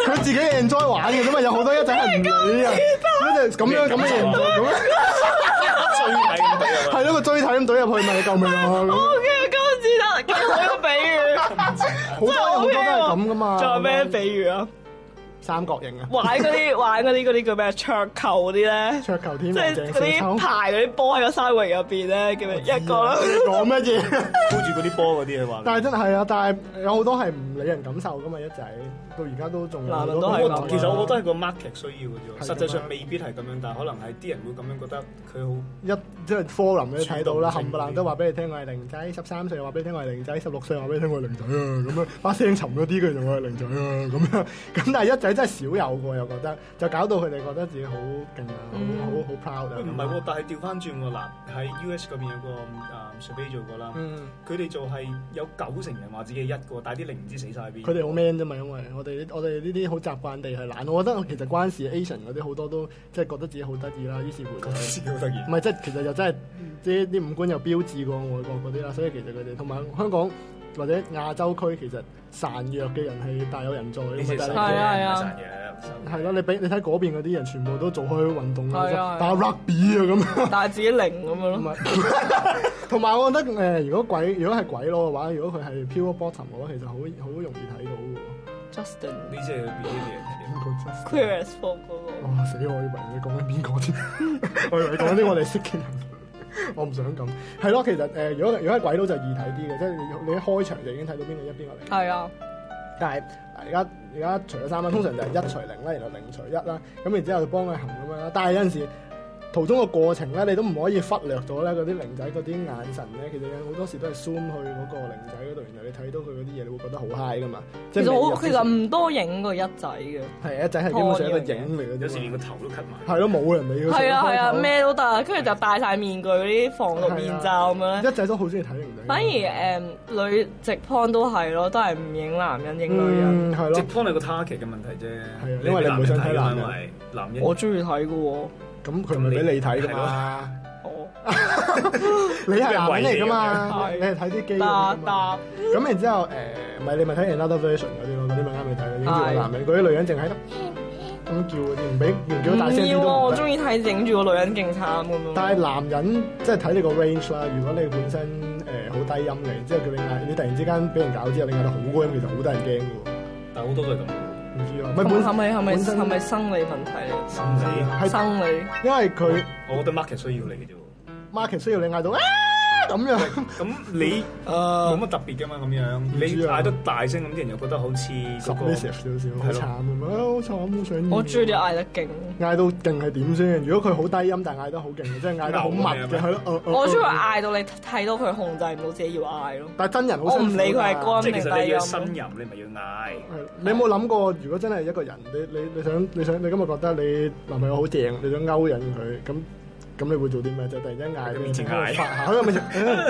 佢自己 enjoy 玩嘅啫嘛，有好多一仔係唔理啊，咁就咁樣咁樣 enjoy 咁樣。 追睇咁對啊！ 係咯，個追睇咁懟入去，問你救命啊！咁我嘅今次得幾好個比喻， 好多好多都係咁噶嘛。 仲有咩比喻啊？ 三角形啊！ 玩嗰啲玩嗰啲嗰啲叫咩？桌球嗰啲咧， 桌球天即係王鄭嗰啲少秋。 排嗰啲波喺個三角形入邊咧，叫咩一個啦。 你講乜嘢？ 箍住嗰啲波嗰啲佢話。 但係真係啊！但係有好多係唔理人感受噶嘛，一仔到而家都仲有好多男人都係咁咁其實我覺得係個 market 需要嘅啫， 係實際上未必係咁樣，但係可能係啲人會咁樣覺得佢好。 一即係 forum 你睇到啦， 主動性冚唪唥都話俾你聽我係零仔，十三歲話俾你聽我係零仔，十六歲話俾你聽我係零仔啊，咁樣把聲沉咗啲，佢就我係零仔啊，咁樣咁但係一仔真係少有喎，又覺得就搞到佢哋覺得自己好勁啊，好好好 proud 啊。 喂唔係喎，但係調翻轉喎，嗱喺 U S 嗰邊有個啊 survey 做過啦， 嗯， 佢哋做係有九成人話自己係一個，但係啲零唔知死晒喺邊。 佢哋好 man 啫嘛，因為我哋我哋呢啲好習慣地係懶，我覺得其實關事 Asian 嗰啲好多都即係覺得自己好得意啦，於是乎就自己好得意。 唔係即係其實又真係啲啲五官又標誌過外國嗰啲啦，所以其實佢哋同埋香港或者亞洲區其實孱弱嘅人係大有人在呢隻嘅嘛， 係啊係啊散嘢， 係咯，你俾你睇嗰邊嗰啲人全部都做開運動係啊啊，打 rugby 啊咁。 但係自己零咁樣咯。 唔係，同埋我覺得誒，如果鬼如果係鬼佬嘅話，如果佢係 pure bottom 嘅話，其實好好容易睇到嘅喎。 Justin 呢隻 behaviour。 邊個 Justin？ Queer as folk 嗰個。 哇！死我以為你講緊邊個添？我以為你講緊啲我哋識嘅人。我唔想咁。係咯，其實誒，如果如果係鬼佬就易睇啲嘅，即係你你一開場就已經睇到邊個一邊個零。 係啊。 但係而家而家除咗三蚊，通常就係一除零啦，然後零除一啦，咁然之後就幫佢行咁樣啦。但係有陣時途中嘅過程咧，你都唔可以忽略咗咧嗰啲零仔嗰啲眼神咧。其實有好多時都係 zoom 去嗰個零仔嗰度，然後你睇到佢嗰啲嘢，你會覺得好 high 噶嘛。 其實好，其實唔多影過一仔嘅。 係一仔係基本上一個影嚟嘅啫嘛。 有時連個頭都 cut 埋。 係咯，冇人理佢。 係啊係啊，咩都得，跟住就戴晒面具嗰啲防毒面罩咁樣咧。 一仔都好中意睇零仔。 反而誒女直 porn 都係咯，都係唔影男人影女人。 嗯，係咯。 直 porn 係個 target 嘅問題啫。 係啊，因為你唔會想睇男人。 男人。 我中意睇嘅喎。 咁佢唔係俾你睇㗎嘛？ 哦， 你係男人嚟㗎嘛？你係睇啲機㗎嘛？咁然之後誒，唔係你咪睇 another version 嗰啲咯，嗰啲咪啱你睇嘅，影住個男人，嗰啲女人淨喺度咁叫嗰啲，唔俾唔叫大聲啲都唔得。 我中意睇影住個女人勁慘咁樣。 但係男人即係睇你個 range 啦，如果你本身誒好低音嘅，之後叫你嗌，你突然之間俾人搞之後，你嗌得好高音，其實好得人驚㗎喎。 但係好多都係咁。 唔知啊， 係咪係咪係咪生理問題嚟？ 生理係生理， 因為佢我覺得 market 需要你嘅啫。 market 需要你嗌到啊咁樣， 咁你冇乜特別㗎嘛咁樣，你嗌得大聲咁啲人又覺得好似嗰個 submissive 少少，好慘咁啊，好慘好想。 我中意啲嗌得勁， 嗌到勁係點先？如果佢好低音，但係嗌得好勁，即係嗌得好密嘅，係咯。 我中意嗌到你睇到佢控制唔到自己要嗌咯。 但係真人好我唔理佢係高即係其實你要音呻吟，你咪要嗌。 你有冇諗過，如果真係一個人，你你你想你想你今日覺得你男朋友好正，你想勾引佢咁？咁你會做啲咩？就突然間嗌佢面前嗌，喺個面前，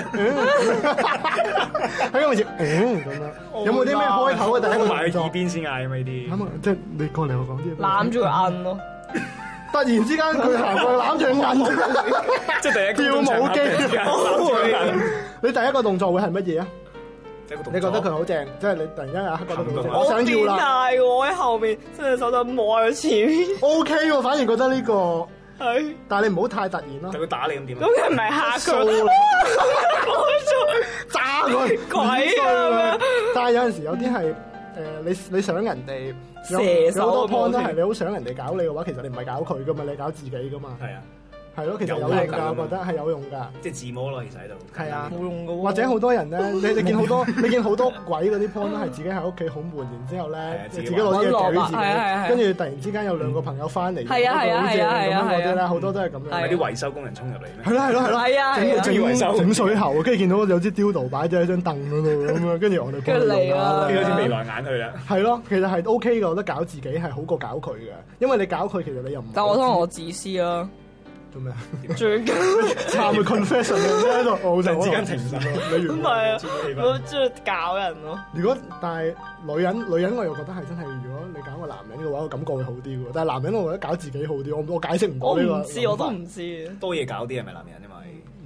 喺個面前，咁樣。有冇啲咩開頭嘅第一個埋喺耳邊先嗌啊嘛呢啲。 咁啊，即係你過嚟我講啲嘢。 攬住佢摁咯。 突然之間佢行過攬住佢摁， 即係第一跳舞機。 攬住佢摁。 你第一個動作會係乜嘢啊？ 第一個動作。 你覺得佢好正，即係你突然間有一刻覺得佢好正，我我想要啦。 大我喺後面，伸隻手就摸喺前面。 O K 喎，反而覺得呢個。 係， 但係你唔好太突然咯。 但佢打你咁點啊？ 咁佢唔係嚇佢，冇錯， 炸佢鬼啊！ 但係有陣時有啲係誒，你你想人哋有射手有好多 point 都係你好想人哋搞你嘅話，其實你唔係搞佢噶嘛，你搞自己噶嘛。 係啊。 係咯，其實有用㗎，我覺得係有用㗎。 即係自摸咯，其實喺度。 係啊， 冇用㗎喎。 或者好多人咧，你你見好多，你見好多鬼嗰啲 point 都係自己喺屋企好悶，然之後咧自己攞啲嘢舉自己，跟住突然之間有兩個朋友翻嚟， 係啊係啊係啊係啊嗰啲咧好多都係咁樣。 係啲維修工人衝入嚟咩？ 係咯係咯係咯。 係啊係啊。 整整水喉，跟住見到有支雕度擺咗喺張凳嗰度咁樣，跟住我哋跟住嚟啦， 跟住好似未來眼去啦。 係咯，其實係 OK 嘅，我覺得搞自己係好過搞佢嘅，因為你搞佢其實你又唔。 但我覺得我自私啦。 做咩啊？ 最近慘嘅 confession 喺度，我就之間停曬。 你唔係啊，我中意搞人咯。 如果但係女人，女人我又覺得係真係，如果你搞個男人嘅話，我感覺會好啲嘅。但係男人我覺得搞自己好啲，我我解釋唔到呢個。 我唔知，我都唔知。 多嘢搞啲係咪男人？因為唔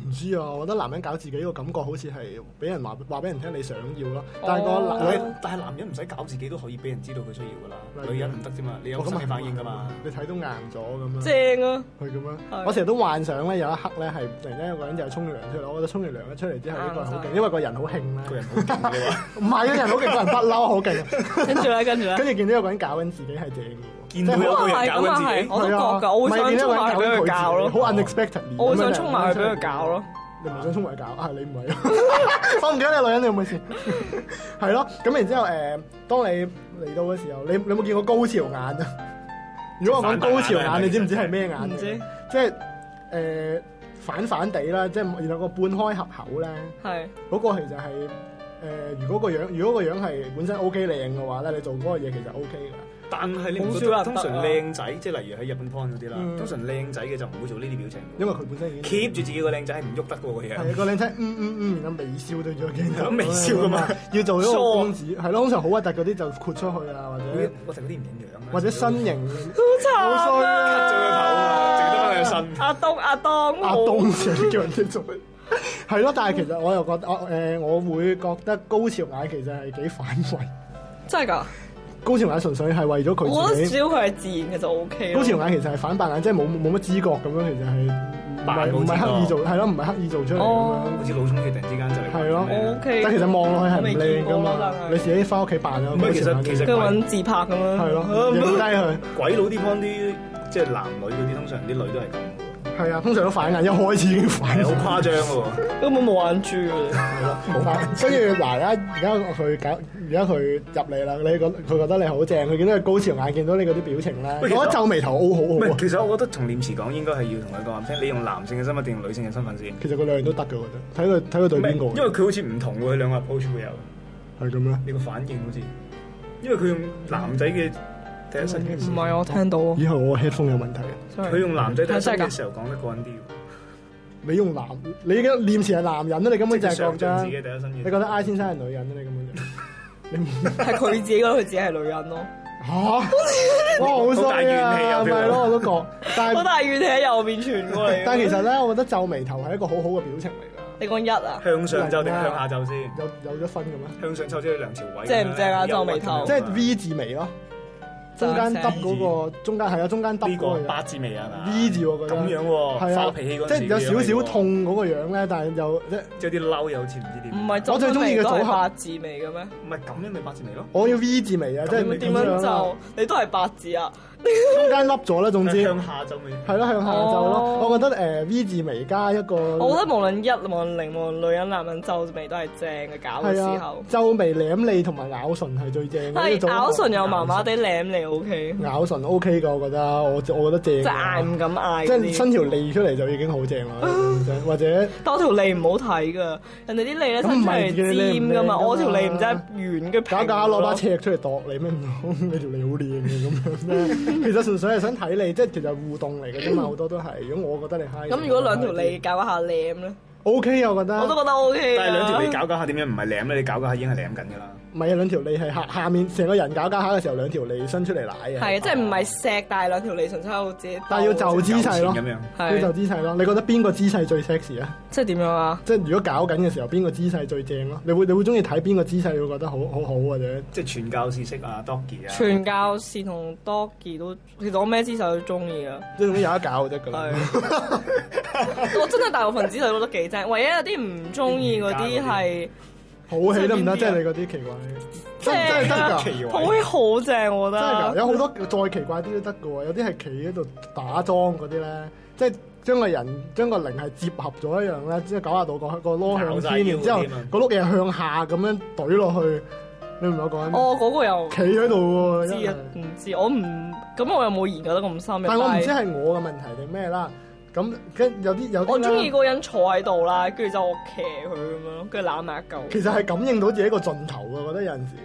唔知啊，我覺得男人搞自己個感覺好似係俾人話話俾人聽你想要咯，但係個男人， 但係男人唔使搞自己都可以俾人知道佢需要噶啦，女人唔得啫嘛，你有生理反應噶嘛， 你睇到硬咗咁樣。 正啊！ 係咁樣，我成日都幻想咧有一刻咧係突然間有個人就沖咗涼出嚟，我覺得沖完涼一出嚟之後呢個人好勁，因為個人好興咧， 個人好勁嘅話， 唔係個人好勁，個人不嬲好勁。 跟住咧，跟住咧， 跟住見到有個人搞緊自己係正嘅喎， 見到有個人搞緊自己， 我都覺㗎，我會想衝埋去俾佢搞咯， 好 unexpected。 我會想衝埋去俾佢搞咯。 你唔係想衝埋去搞啊？你唔係，我唔記得你女人你有冇事？係咯，咁然之後誒，當你嚟到嘅時候，你你有冇見過高潮眼啊？如果我講高潮眼，你知唔知係咩眼？ 唔知， 即係誒反反地啦，即係然後個半開合口咧， 係嗰個其實係誒，如果個樣如果個樣係本身 O K 靚嘅話咧，你做嗰個嘢其實 O K 㗎。 但係你唔覺得通常靚仔，即係例如喺日本 porn 嗰啲啦，通常靚仔嘅就唔會做呢啲表情， 因為佢本身已經 keep 住自己個靚仔係唔喐得嗰個嘢。 係個靚仔，嗯嗯嗯，然後微笑對住個鏡頭， 微笑㗎嘛， 要做咗個公子，係咯，通常好核突嗰啲就豁出去啊，或者核突嗰啲唔影樣， 或者身形好慘啊！ cut 咗個頭，淨得翻個身。 阿東阿東阿東成日叫人哋做，係咯，但係其實我又覺得，我誒我會覺得高潮眼其實係幾反胃， 真係㗎。 高潮眼純粹係為咗佢自己， 我覺得只要佢係自然嘅就 O K。 高潮眼其實係反白眼，即係冇冇乜知覺咁樣，其實係唔係唔係刻意做，係咯，唔係刻意做出嚟咁樣， 好似腦充血突然之間就嚟。 係咯 ，O K。 但其實望落去係唔靚㗎嘛，你自己翻屋企扮咗。 唔係其實其實佢揾自拍咁樣。 係咯，影低佢。 鬼佬啲 porn啲即係男女嗰啲，通常啲女都係咁。 係啊，通常都反眼，一開始已經反， 好誇張喎， 根本冇眼珠嘅。 係咯，冇反。跟住嗱，而家而家佢搞，而家佢入嚟啦，你覺佢覺得你好正，佢見到佢高潮眼，見到你嗰啲表情咧，我覺得皺眉頭好好好。 其實我覺得同念慈講應該係要同佢講話聽，你用男性嘅身份定用女性嘅身份先。 其實佢兩樣都得嘅，我覺得。睇佢睇佢對邊個。 因為佢好似唔同喎，佢兩個 approach 會有。 係咁咩？ 你個反應好似，因為佢用男仔嘅第一身嘅。 唔係我聽到。 以後我 headphone 有問題。 佢用男仔第一身嘅時候講得過癮啲。 你用男，你嘅念慈係男人啊！你根本就係覺得， 自己第一身， 你覺得 I 先生係女人啊！你根本就，你係佢自己覺得佢自己係女人咯。 嚇！哇，好衰啊！咪咯，我都覺。但係好大怨氣喺右邊傳過嚟。 但係其實咧，我覺得皺眉頭係一個好好嘅表情嚟㗎。 你講一啊？ 向上皺定向下皺先？ 有有咗分嘅咩？ 向上皺即係兩條位。 正唔正啊？皺眉頭。 即係 V 字眉咯。中間耷嗰個，中間係啊，中間耷嗰個八字眉啊嘛 V 字我覺得咁樣喎， 係啊， 脾氣嗰即係有少少痛嗰個樣咧，但係又即係即係啲嬲又好似唔知點。 唔係， 我最中意嘅組合八字眉嘅咩？ 唔係咁樣咪八字眉咯。 我要 V 字眉啊，即係點樣就你都係八字啊？ 中間凹咗啦，總之向下皺眉。 係咯，向下皺咯。我覺得誒 V 字眉加一個， 我覺得無論一無論零無論女人男人皺眉都係正嘅，搞嘅時候。 皺眉舐脷同埋咬唇係最正嘅。 係咬唇又麻麻地，舐脷 O K。 咬唇 O K 㗎，我覺得我我覺得正。 即係嗌唔敢嗌。 即係伸條脷出嚟就已經好正啦，或者。 但我條脷唔好睇㗎，人哋啲脷咧伸出嚟尖㗎嘛，我條脷唔知係圓嘅。 搞搞攞把尺出嚟度你咩唔好？你條脷好靚嘅咁樣咧。其實純粹係想睇你，即係其實互動嚟嘅啫嘛，好多都係。如果我覺得你嗨， 咁如果兩條脷搞一下舐咧 ，O K 我覺得。 我都覺得 O K。 但係兩條脷搞搞下點樣唔係舐咧？你搞搞下已經係舐緊㗎啦。 唔係啊，兩條脷係下下面成個人搞搞下嘅時候，兩條脷伸出嚟舐嘅。 係啊，即係唔係錫，但係兩條脷純粹喺度自己。 但係要就姿勢咯，要就姿勢咯。你覺得邊個姿勢最 sexy 啊？ 即係點樣啊？ 即係如果搞緊嘅時候，邊個姿勢最正咯？你會你會中意睇邊個姿勢？你會覺得好好好或者？ 即係傳教士式啊，doggy 啊。 傳教士同 doggy 都，其實我咩姿勢都中意啊。 即係總之有得搞就得㗎啦。 我真係大部分姿勢都覺得幾正，唯一有啲唔中意嗰啲係。 好戲得唔得？即係你嗰啲奇怪，真真係得㗎。 好戲好正，我覺得。 真係㗎，有好多再奇怪啲都得㗎喎。有啲係企喺度打樁嗰啲咧，即係將個人將個靈係接合咗一樣咧，即係九十度個個籮向天，然之後個碌嘢向下咁樣懟落去。你唔係我講緊？ 哦，嗰個又企喺度喎。 知啊，唔知我唔咁我又冇研究得咁深。 但係我唔知係我嘅問題定咩啦。咁跟有啲有啲， 我中意嗰個人坐喺度啦，跟住就我騎佢咁樣，跟住攬埋一嚿。 其實係感應到自己個盡頭啊！我覺得有陣時，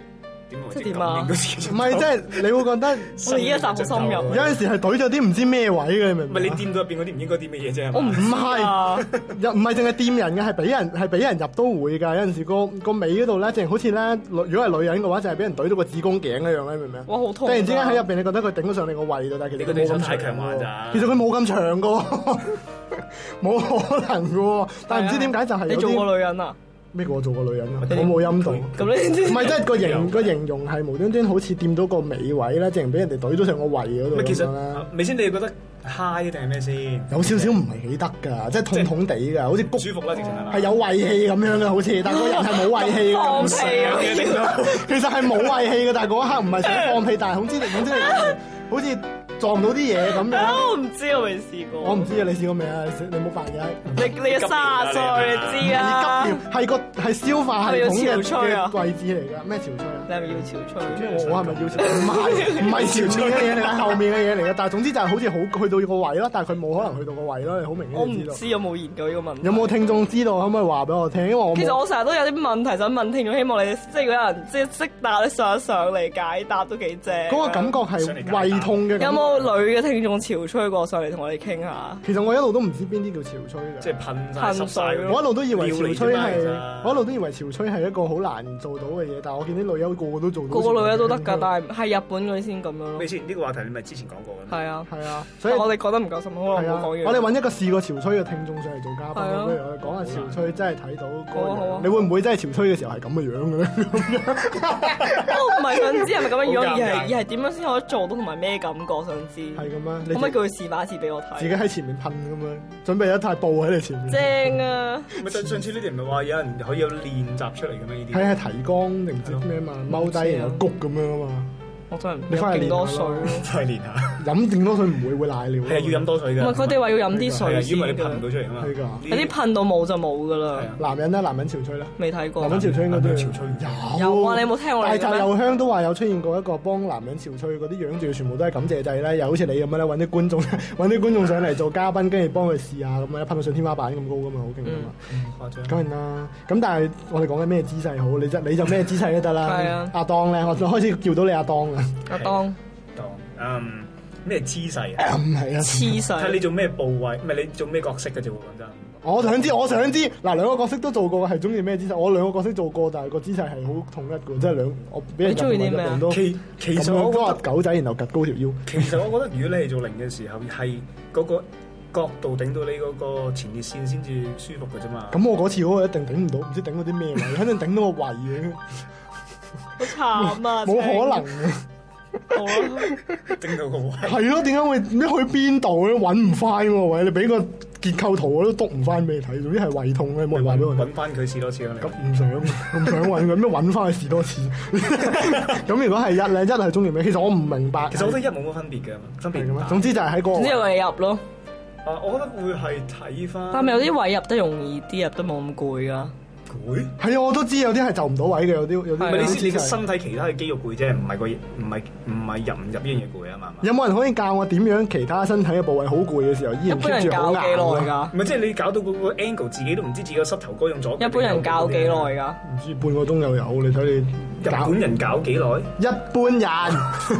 點即係點啊？ 唔係即係你會覺得我哋依家集好深入， 有陣時係懟咗啲唔知咩位嘅，你明唔明？ 唔係你掂到入邊嗰啲唔應該啲乜嘢啫？ 我唔唔係，又唔係淨係掂人嘅，係俾人係俾人入都會㗎。有陣時個個尾嗰度咧，淨係好似咧，如果係女人嘅話，就係俾人懟到個子宮頸一樣咧，明唔明啊？ 哇，好痛！ 突然之間喺入邊，你覺得佢頂咗上你個胃度，但係其實佢冇咁太強橫咋。 其實佢冇咁長㗎，冇可能㗎。但係唔知點解就係你做過女人啊？ 咩？我做過女人啊？我冇陰道。 咁你唔係即係個形個形容係無端端好似掂到個尾位咧，淨係俾人哋懟咗上個胃嗰度。 其實未先，你覺得 high 定係咩先？ 有少少唔係幾得㗎，即係痛痛地㗎，好似唔舒服啦，直情係嘛？ 係有胃氣咁樣嘅，好似，但係個人係冇胃氣嘅。 放屁啊！ 其實係冇胃氣嘅，但係嗰一刻唔係想放屁，但係總之總之你好似撞到啲嘢咁樣。 我唔知，我未試過。 我唔知啊，你試過未啊？你冇發嘅。 你你卅歲你知啊？ 急尿係個係消化系統嘅嘅位置嚟㗎。咩潮吹啊？ 你係咪要潮吹？ 我係咪要潮吹？唔係唔係潮吹嘅嘢嚟㗎，後面嘅嘢嚟㗎。但係總之就係好似好去到個胃咯，但係佢冇可能去到個胃咯。你好明顯我知道。 唔知有冇研究呢個問題。 有冇聽眾知道？可唔可以話俾我聽？因為我其實我成日都有啲問題想問聽眾，希望你即係如果有人即係識答咧上一上嚟解答都幾正。 嗰個感覺係胃痛嘅。 有冇女嘅聽眾潮吹過上嚟同我哋傾下？ 其實我一路都唔知邊啲叫潮吹嘅， 即係噴噴水。 我一路都以為潮吹係，我一路都以為潮吹係一個好難做到嘅嘢，但係我見啲女優個個都做到。 個個女優都得㗎，但係係日本嗰啲先咁樣咯。 你先呢個話題你咪之前講過嘅。 係啊， 係啊，所以我哋講得唔夠深，可能冇講完。 我哋揾一個試過潮吹嘅聽眾上嚟做嘉賓，不如我哋講下潮吹真係睇到嗰個樣。你會唔會真係潮吹嘅時候係咁嘅樣嘅咧？ 我唔係想知係咪咁樣樣，而係而係點樣先可以做到，同埋咩感覺想知。 係咁咩？ 可唔可以叫佢示範一次俾我睇？ 自己喺前面噴咁樣，準備一塊布喺你前面。 正啊！ 咪上上次你哋唔係話有人可以有練習出嚟嘅咩？呢啲係係提肛定唔知咩嘛，踎低然後谷咁樣啊嘛。 我真係你翻去練多水， 翻去練下。 飲勁多水唔會會瀨尿。 係要飲多水㗎。 唔係佢哋話要飲啲水先， 因為你噴唔到出嚟啊嘛。 係㗎。 有啲噴到冇就冇㗎啦。 男人咧，男人潮吹咧， 未睇過。 男人潮吹應該都潮吹有。 有啊！你有冇聽過？ 大澤又香都話有出現過一個幫男人潮吹嗰啲樣住，全部都係感謝祭咧，又好似你咁樣咧，揾啲觀眾揾啲觀眾上嚟做嘉賓，跟住幫佢試下咁樣，噴到上天花板咁高㗎嘛，好勁㗎嘛。誇張。梗係啦。咁但係我哋講緊咩姿勢好？你就你就咩姿勢都得啦。 係啊。 阿當咧，我就開始叫到你阿當啦。 阿當。 當。嗯。咩姿勢啊？ 唔係啊， 姿勢。 睇你做咩部位，唔係你做咩角色嘅啫喎，講真。 我想知，我想知，嗱兩個角色都做過，係中意咩姿勢？我兩個角色做過，但係個姿勢係好統一嘅，即係兩我俾人你中意啲咩？ 其其實我覺得狗仔，然後趌高條腰。 其實我覺得，如果你係做零嘅時候，係嗰個角度頂到你嗰個前列腺先至舒服嘅啫嘛。 咁我嗰次嗰個一定頂唔到，唔知頂到啲咩位，肯定頂到個胃嘅。 好慘啊！ 冇可能嘅。 好啦， 頂到個位。 係咯，點解會咩去邊度咧？揾唔翻喎，喂！你俾個結構圖我都篤唔翻俾你睇，總之係胃痛咧，冇人話俾我揾翻佢試多次啦。 咁唔想，唔想揾佢，咩揾翻佢試多次？咁如果係一咧，一係中意咩？其實我唔明白。 其實我覺得一冇乜分別嘅，分別嘅咩？ 總之就係喺嗰個。 總之有位入咯。 啊，我覺得會係睇翻。 但係有啲位入得容易啲，入得冇咁攰噶。 攰？係啊，我都知有啲係就唔到位嘅，有啲有啲。 唔係你先，你個身體其他嘅肌肉攰啫，唔係個唔係唔係入唔入呢樣嘢攰啊嘛。 有冇人可以教我點樣其他身體嘅部位好攰嘅時候依然 keep 住好硬？ 一般人教幾耐㗎？ 唔係即係你搞到嗰個 angle 自己都唔知自己個膝頭哥用咗。 一般人教幾耐㗎？ 唔知半個鐘又有，你睇你。 日本人搞幾耐？ 一般人。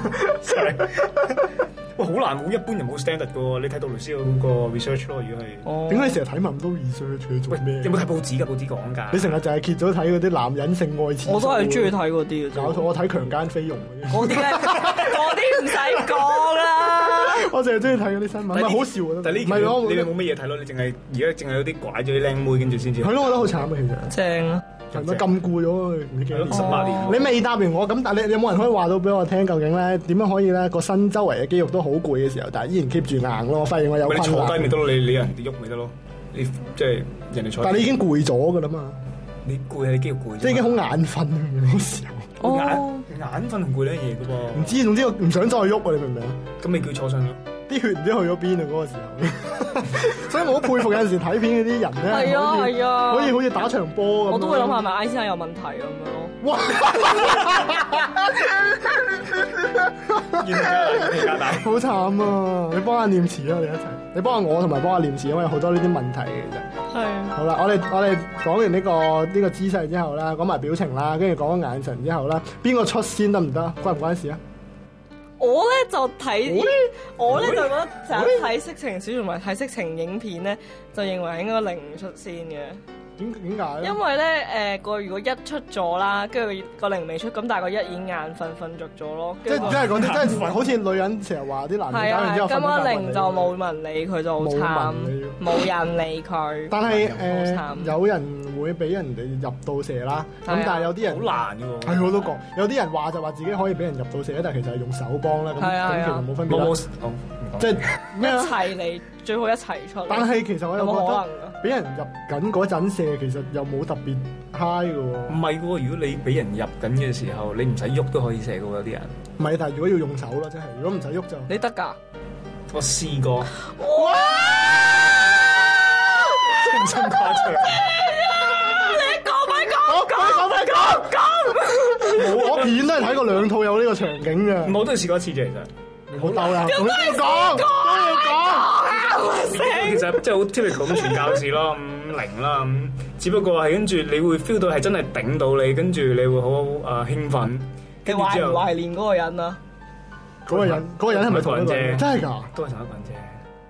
哇，好難冇一般人冇 standard 嘅喎，你睇杜律師嗰個 research 咯，如果係。 點解你成日睇咁多 research 做咩？ 有冇睇報紙㗎？報紙講㗎。你成日就係揭咗睇嗰啲男人性愛次數。 我都係中意睇嗰啲嘅。 搞錯，我睇強姦菲傭嗰啲。 嗰啲嗰啲唔使講啦。 我淨係中意睇嗰啲新聞，唔係好笑啊！ 但係呢件你冇乜嘢睇咯，你淨係而家淨係有啲拐咗啲靚妹跟住先至。 係咯，我覺得好慘啊，其實。正啊！係咪禁錮咗唔知幾多年？ 十八年。 你未答完我，咁但係你有冇人可以話到俾我聽，究竟咧點樣可以咧個身周圍嘅肌肉都好攰嘅時候，但係依然 keep 住硬咯？我發現我有困難。 你坐低咪得咯，你你人哋喐咪得咯，你即係人哋坐。 但係你已經攰咗㗎啦嘛。 你攰係你肌肉攰。 即係已經好眼瞓嗰時候。 哦。眼眼瞓同攰呢樣嘢㗎噃。 唔知，總之我唔想再喐啊！你明唔明啊？ 咁你叫坐上咯。 啲血唔知去咗邊啊！嗰個時候，所以我好佩服有陣時睇片嗰啲人咧， 係啊係啊， 可以好似打場波咁。 我都會諗下係咪 I C 有問題咁樣咯。 哇！ 原來係加大， 好慘啊！你幫下念慈啊，我哋一齊。你幫下我同埋幫下念慈，因為有好多呢啲問題嘅其實。 係。 好啦，我哋我哋講完呢、呢個呢、呢個姿勢之後啦，講埋表情啦，跟住講眼神之後啦，邊個出先得唔得？關唔關事啊？ 我咧就睇，我咧就覺得就睇色情小說同埋睇色情影片咧，就認為應該零出先嘅。 點點解咧？ 因為咧誒個如果一出咗啦，跟住個零未出，咁但係個一已經眼瞓瞓着咗咯。 即係即係嗰啲，即係好似女人成日話啲男人搞完之後瞓咁個零就冇人理佢就好慘，冇人理佢。 但係誒有人會俾人哋入到射啦，咁但係有啲人好難嘅喎。 係我都講，有啲人話就話自己可以俾人入到射，但係其實係用手幫啦，咁咁其實冇分別啦。即係咩啊？ 一齊嚟最好一齊出。 但係其實我又覺得俾人入緊嗰陣射，其實又冇特別 high 嘅喎。 唔係嘅喎，如果你俾人入緊嘅時候，你唔使喐都可以射嘅喎，有啲人。 唔係，但係如果要用手咯，真係如果唔使喐就。 你得㗎？ 我試過。 哇！ 真心誇張。 你講快講講講快講講。 我片都係睇過兩套有呢個場景嘅。 我都試過一次啫，其實。 好嬲啦！咁都要講，都要講。 其實即係好 typical 咁傳教士咯，咁零啦咁，只不過係跟住你會 feel 到係真係頂到你，跟住你會好誒興奮。 你懷唔懷念嗰個人啊？ 嗰個人，嗰個人係咪同一個人啫？真係㗎， 都係同一個人啫。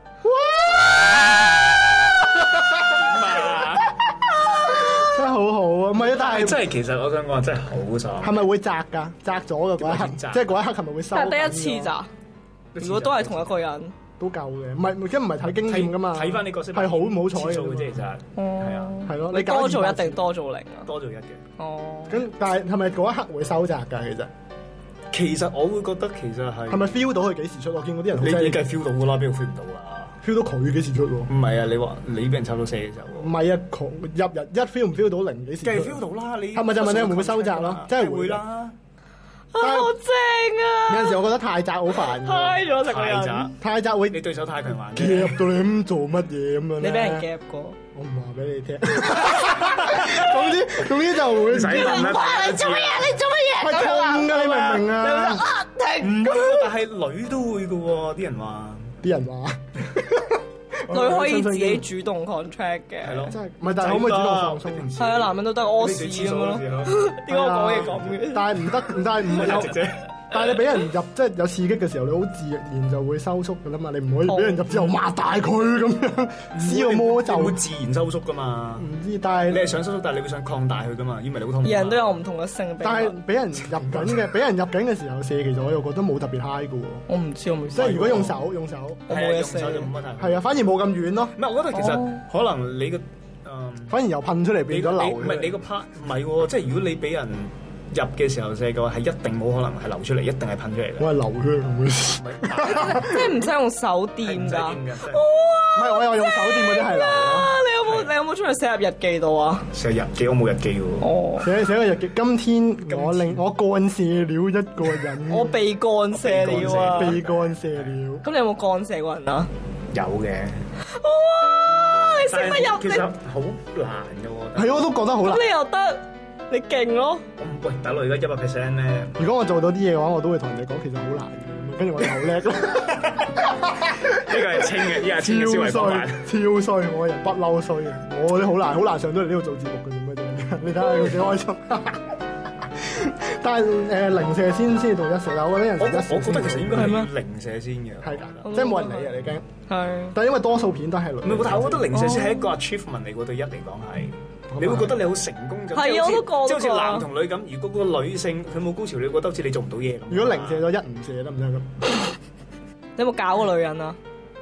哇！真係好好啊！唔係啊，但係真係其實我想講真係好爽。 係咪會擲㗎？擲咗嘅嗰一刻，即係嗰一刻係咪會收？ 但係得一次咋？如果都係同一個人， 都夠嘅。唔係，而家唔係睇經驗㗎嘛。 睇翻你角色係好唔好彩嘅啫，其實係啊， 係咯。 你多做一定多做零啊？ 多做一嘅。 哦。 咁但係係咪嗰一刻會收窄㗎？其實其實我會覺得其實係係咪 feel 到佢幾時出？我見嗰啲人好犀利， 你梗係 feel 到㗎啦，邊度 feel 唔到啊 ？feel 到佢幾時出喎？ 唔係啊，你話你俾人抽到射嘅時候。 唔係啊，入入一 feel 唔 feel 到零幾時？ 梗係 feel 到啦，你係咪就問你會唔會收窄咯？真係會啦。 好正啊！ 有陣時我覺得太窄好煩。 太咗成個人。 太窄， 太窄會你對手太強橫。 夾到你咁做乜嘢咁樣咧？ 你俾人夾過？ 我唔話俾你聽。總之總之就會。 使問啦！ 你做乜嘢？你做乜嘢？ 係痛㗎，你明唔明啊？ 停！ 唔，但係女都會㗎喎，啲人話。 啲人話。 女可以自己主動 contract 嘅。 係咯。 真係唔係，但係可唔可以主動放鬆？ 係啊，男人都得屙屎咁樣咯。點解我講嘢咁嘅？ 但係唔得，但係唔係有。但係你俾人入即係有刺激嘅時候，你好自然就會收縮㗎啦嘛。你唔可以俾人入之後擘大佢咁樣，施個魔咒會自然收縮㗎嘛。 唔知，但係你係想收縮，但係你會想擴大佢㗎嘛？因為你好痛。 人都有唔同嘅性別。 但係俾人入緊嘅，俾人入緊嘅時候射，其實我又覺得冇特別 high 㗎喎。 我唔知，我冇。 即係如果用手，用手， 我冇嘢射。 用手就冇乜太。 係啊，反而冇咁遠咯。 唔係，我覺得其實可能你嘅誒， 反而由噴出嚟變咗流。 唔係你個 part，唔係喎，即係如果你俾人入嘅時候射嘅話，係一定冇可能係流出嚟，一定係噴出嚟嘅。 我係流出嚟咁嘅，即係唔使用手掂㗎。 唔係，我又用手掂嗰啲係流。 你有冇你有冇出去寫入日記度啊？ 寫日記我冇日記喎。 哦， 寫寫個日記。今天我令我幹射了一個人。 我被幹射了啊！ 被幹射了。 咁你有冇幹射過人啊？ 有嘅。 哇！你識乜入？ 其實好難嘅喎。 係，我都覺得好難。 咁你又得？你勁咯！ 喂，大佬而家一百 percent 咧。 如果我做到啲嘢嘅話，我都會同人哋講，其實好難嘅。跟住我哋好叻咯。 呢個係清嘅，呢個係清嘅思維方法。 超衰，我人不嬲衰啊！我啲好難，好難上到嚟呢度做節目嘅，做咩啫？你睇下佢幾開心。但係誒零射先先到一射啦，我覺得人射一射。 我覺得其實應該係零射先嘅。係㗎，即係冇人理啊！你驚。 係。但係因為多數片都係零。 唔係，但係我覺得零射先係一個 achievement 嚟喎，對一嚟講係。你會覺得你好成功咁， 係啊，我都覺得。 即係好似男同女咁，如果個女性佢冇高潮，你會覺得好似你做唔到嘢咁。 如果零射咗一唔射得唔得咁？ 你有冇搞過女人啊？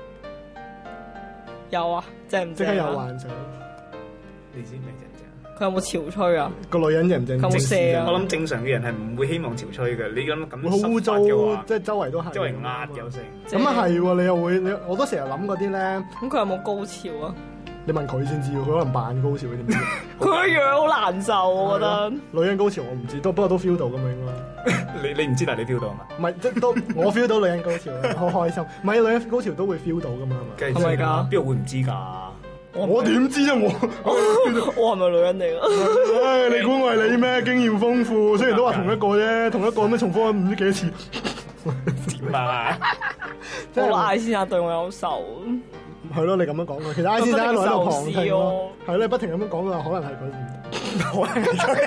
有啊，正唔正？ 即刻有幻想。 你知咩正唔正？ 佢有冇潮吹啊？ 個女人正唔正？ 有冇射啊？ 我諗正常嘅人係唔會希望潮吹嘅。你咁咁好污糟嘅話，即係周圍都係。 周圍壓有成。 咁啊係喎，你又會你我都成日諗嗰啲咧。 咁佢有冇高潮啊？ 你問佢先知喎，佢可能扮高潮，你點知？ 佢個樣好難受，我覺得。 女人高潮我唔知，都不過都 feel 到咁樣應該。 你你唔知，但係你 feel 到啊嘛？ 唔係，即都我 feel 到女人高潮，好開心。唔係女人高潮都會 feel 到噶嘛？ 係咪㗎？邊度會唔知㗎？ 我點知啊？我我係咪女人嚟㗎？ 唉，你估我係你咩？經驗豐富，雖然都話同一個啫，同一個咁樣重複咗唔知幾多次。 點啊？ 即係我嗌先生對我有仇。 係咯，你咁樣講嘅，其實 I 先生喺度喺度旁聽咯，係咯，不停咁樣講嘅話，可能係佢唔，可能係佢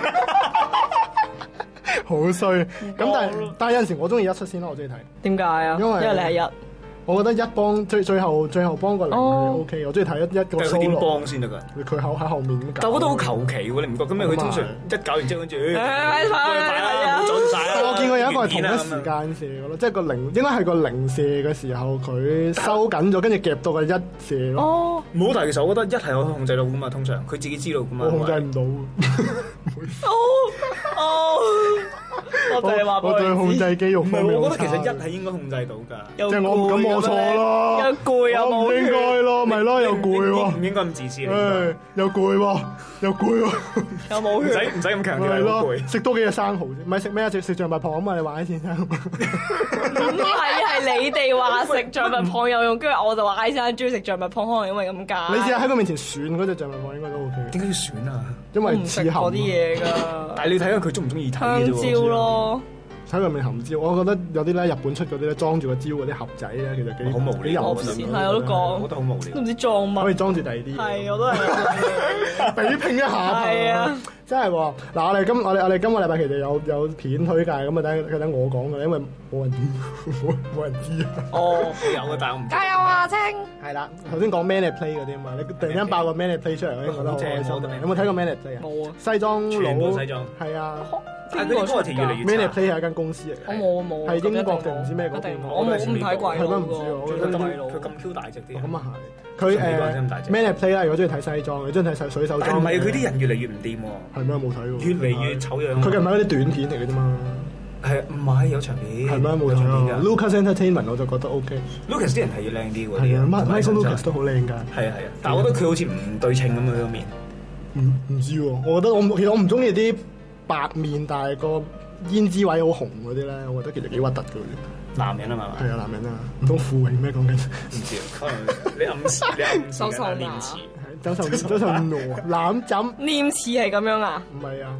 好衰。咁但係但係有陣時我中意一出先咯，我中意睇。 點解啊？ 因為因為你係一。 我覺得一幫最最後最後幫個零係 O K，我中意睇一一個 solo。 點幫先得㗎？ 佢後喺後面咁搞。 但我覺得好求其喎，你唔覺咁咩？佢通常一搞完之後跟住，誒快啦，唔好阻晒啦。 我見過有一個係同一時間射嘅咯，即係個零應該係個零射嘅時候，佢收緊咗，跟住夾到個一射咯。 哦， 冇，但係其實我覺得一係可以控制到噶嘛，通常佢自己知道噶嘛。 我控制唔到。 哦哦，我就係話我對控制肌肉方面我覺得其實一係應該控制到㗎。 即係我咁我錯咯， 又攰又冇唔應該咯，咪咯又攰喎， 唔應該咁自私。 誒又攰喎，又攰喎， 又冇唔使唔使咁強調， 係咯， 攰。 食多幾隻生蠔啫，唔係食咩啊？食食象拔蚌啊嘛，你話先生。 唔係，係你哋話食象拔蚌有用，跟住我就話 I 先生中意食象拔蚌，可能因為咁解。 你試下喺佢面前選嗰隻象拔蚌應該都 O K。 點解要選啊？ 因為唔食嗰啲嘢㗎。 但係你睇下佢中唔中意睇香蕉咯。 睇佢面含蕉，我覺得有啲咧日本出嗰啲咧裝住個蕉嗰啲盒仔咧，其實幾好無聊。 有我前係我都講， 我覺得好無聊。 都唔知裝乜。 可以裝住第二啲。 係，我都係。 比拼一下。 係啊。 真係喎！嗱，我哋今我哋我哋今個禮拜其實有有片推介咁啊，等等我講嘅，因為冇人冇冇人知啊。 哦， 有嘅，但係我唔加油啊，青！ 係啦，頭先講 Man at Play 嗰啲啊嘛，你突然間爆個 Man at Play 出嚟，我已經覺得好開心。有冇睇過 Man at Play 啊？ 冇啊。 西裝佬。 全部西裝。 係啊。 但係嗰啲歌越嚟越 Man at Play 係一間公司嚟嘅。 我冇冇。 係英國定唔知咩嗰邊？ 我冇唔睇鬼佬係咩唔知啊？我覺得佢咁 Q 大隻啲。 咁啊係。佢誒 Man at Play 啦，如果中意睇西裝，你中意睇水手裝。 但係唔係佢啲人越嚟越唔掂喎。 係咩？冇睇喎。 越嚟越醜樣。 佢近排嗰啲短片嚟嘅啫嘛。 係唔係有場片？ 係咩？冇睇啊。Lucas Entertainment 我就覺得 OK。 Lucas 啲人係要靚啲喎。 係啊，Michael Lucas 都好靚㗎。 係啊係啊，但係我覺得佢好似唔對稱咁佢個面。 唔唔知喎，我覺得我其實我唔中意啲白面，但係個胭脂位好紅嗰啲咧，我覺得其實幾核突嘅。 男人啊嘛， 係啊，男人啊，唔通父係咩講緊？ 唔知，可能你暗示你暗示緊係念詞， 周秀周秀娜攬枕念詞係咁樣啊？ 唔係啊，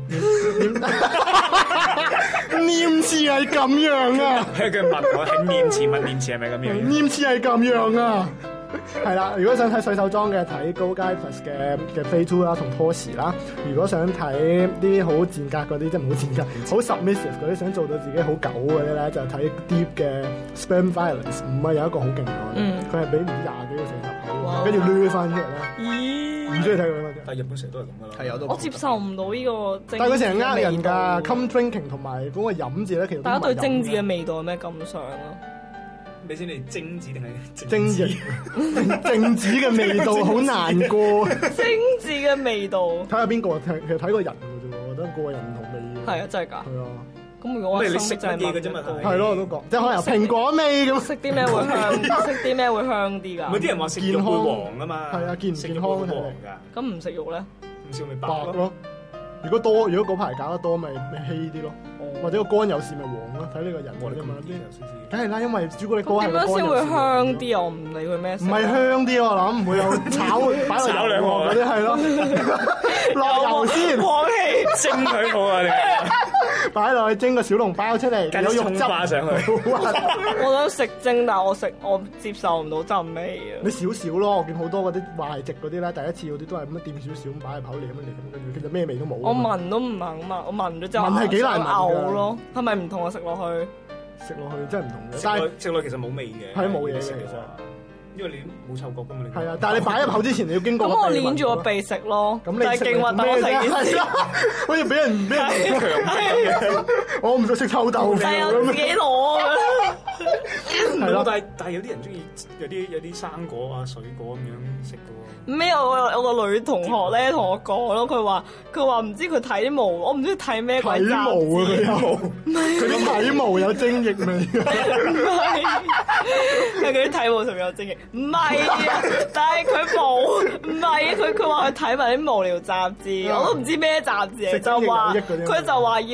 念詞係咁樣啊？ 係佢問我係念詞問念詞係咪咁樣？ 念詞係咁樣啊？係啦，如果想睇水手裝嘅，睇高階 Plus 嘅嘅 Play Two 啦，同 Toshi 啦。如果想睇啲好賤格嗰啲，即係唔好賤格，好 submissive 嗰啲，想做到自己好狗嗰啲咧，就睇 Deep 嘅 Sperm Violence。唔係有一個好勁嘅，佢係俾唔知廿幾個四十口，跟住捋翻出嚟咧。 咦？ 唔中意睇佢乜啫？ 但係日本成日都係咁噶啦。係有都。 我接受唔到呢個。 但係佢成日呃人㗎 ，come drinking 同埋嗰個飲字咧，其實大家對精子嘅味道有咩感想啊？ 你先，你精子定係精子？精子嘅味道好難過。 精子嘅味道。 睇下邊個？其實睇個人嘅啫喎，我覺得個人唔同味。 係啊，真係㗎。 係啊。 咁如果我你識乜嘢嘅啫嘛？ 係咯，我都講，即係可能有蘋果味咁。 識啲咩會香？識啲咩會香啲㗎？ 唔係啲人話食肉會黃啊嘛。係啊，健唔健康黃㗎。 咁唔食肉咧？ 唔食咪白咯。如果多，如果嗰排搞得多，咪咪稀啲咯。或者個肝有事咪黃咯，睇呢個人㗎啫嘛。梗係啦，因為朱古力哥係個肝有事。點樣先會香啲啊？我唔理佢咩。 唔係香啲我諗，唔會有炒擺落油兩鑊嗰啲係咯。落油先， 黃氣蒸佢好啊！你擺落去蒸個小籠包出嚟，有肉汁上去。 我想食蒸，但係我食我接受唔到陣味啊！ 你少少咯，我見好多嗰啲話係直嗰啲咧，第一次嗰啲都係咁樣掂少少咁擺入口嚟咁樣嚟咁，跟住其實咩味都冇。 我聞都唔聞嘛，我聞咗之後聞係幾難聞㗎咯，係咪唔同我食落去？ 食落去真係唔同嘅， 但係食落其實冇味嘅， 係冇嘢嘅其實。 因為你冇嗅覺㗎嘛，你係啊，但係你擺入口之前你要經過。 咁我捏住個鼻食咯，咁你食勁核突我食件好似俾人俾人強嘅，我唔想食臭豆腐咁樣。 自己攞啊！ 係咯， 但係但係有啲人中意有啲有啲生果啊水果咁樣食嘅喎。 咩？我有個女同學咧同我講咯，佢話佢話唔知佢睇毛，我唔知睇咩鬼雜誌。 睇毛啊！佢有，佢啲睇毛有精液味。 唔係，係佢啲睇毛上面有精液。唔係啊，但係佢冇，唔係佢佢話佢睇埋啲無聊雜誌，我都唔知咩雜誌嚟，就話佢就話要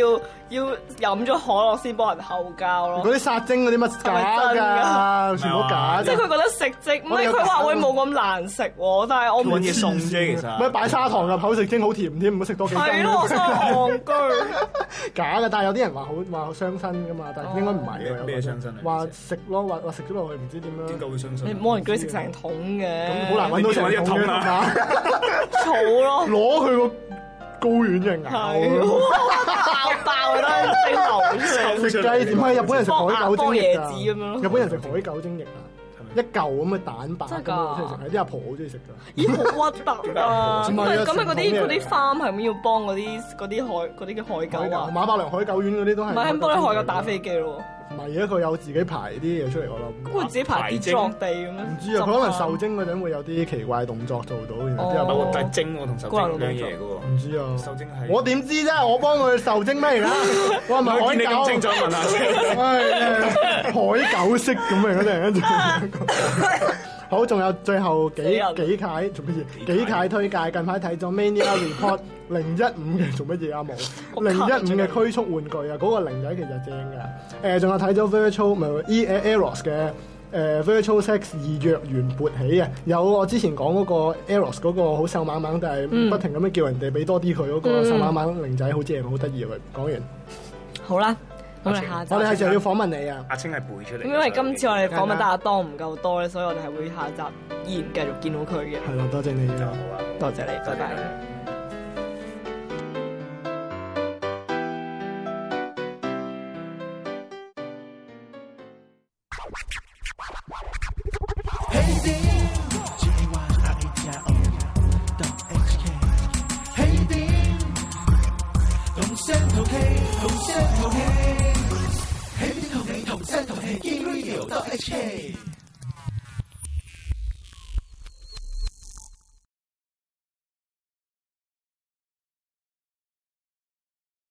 要飲咗可樂先幫人後交咯。 嗰啲殺精嗰啲乜假㗎？全部假。 即係佢覺得食精，唔係佢話會冇咁難食喎，但係我唔嘢送啫，其實。 咪擺砂糖入口食精好甜添，唔好食多幾斤。 係咯，我真係戇居。 假嘅，但係有啲人話好話好傷身㗎嘛，但係應該唔係嘅。 咩傷身啊？ 話食咯，話話食咗落去唔知點樣。 點解會傷身？ 你冇人叫你食成桶嘅。 咁好難揾到成桶啊！ 草咯， 攞佢個高軟型啊！ 爆爆都蒸流出嚟。 食雞點解日本人食海狗精液啊？ 咁樣日本人食海狗精液啊！一嚿咁嘅蛋白咁樣出嚟食，啲阿婆好中意食㗎。 咦，好核突啊！咁咪咁咪嗰啲嗰啲 farm 係咪要幫嗰啲嗰啲海嗰啲嘅海狗啊？ 馬百良海狗丸嗰啲都係。 唔係，幫啲海狗打飛機咯。 唔係啊，佢有自己排啲嘢出嚟，我諗。 咁佢自己排啲落地咁樣？ 唔知啊，佢可能受精嗰陣會有啲奇怪動作做到，然後之後但係精喎同受精兩樣嘢嘅喎。 唔知啊， 受精係。 我點知啫？我幫佢受精咩嚟㗎？我係咪海狗？ 你咁清楚問下先。 海狗式咁樣嘅，跟住。好，仲有最後幾幾屆做乜嘢？幾屆推介，近排睇咗 Mania Report 零一五嘅做乜嘢啊？冇零一五嘅驅速玩具啊，嗰個零仔其實正㗎。誒，仲有睇咗 Virtual 咪 E Eros 嘅誒 Virtual Sex 二若元勃起啊！有我之前講嗰個 Eros 嗰個好瘦猛猛，但係不停咁樣叫人哋俾多啲佢嗰個瘦猛猛零仔，好正，好得意啊！講完好啦。我哋下集， 我哋係時候要訪問你啊！ 阿青係背出嚟。 因為今次我哋訪問得阿當唔夠多咧，所以我哋係會下集依然繼續見到佢嘅。 係咯，多謝你啊！ 好啊， 多謝你，拜拜。 同聲同氣，同聲同氣，見 radio 得 H K。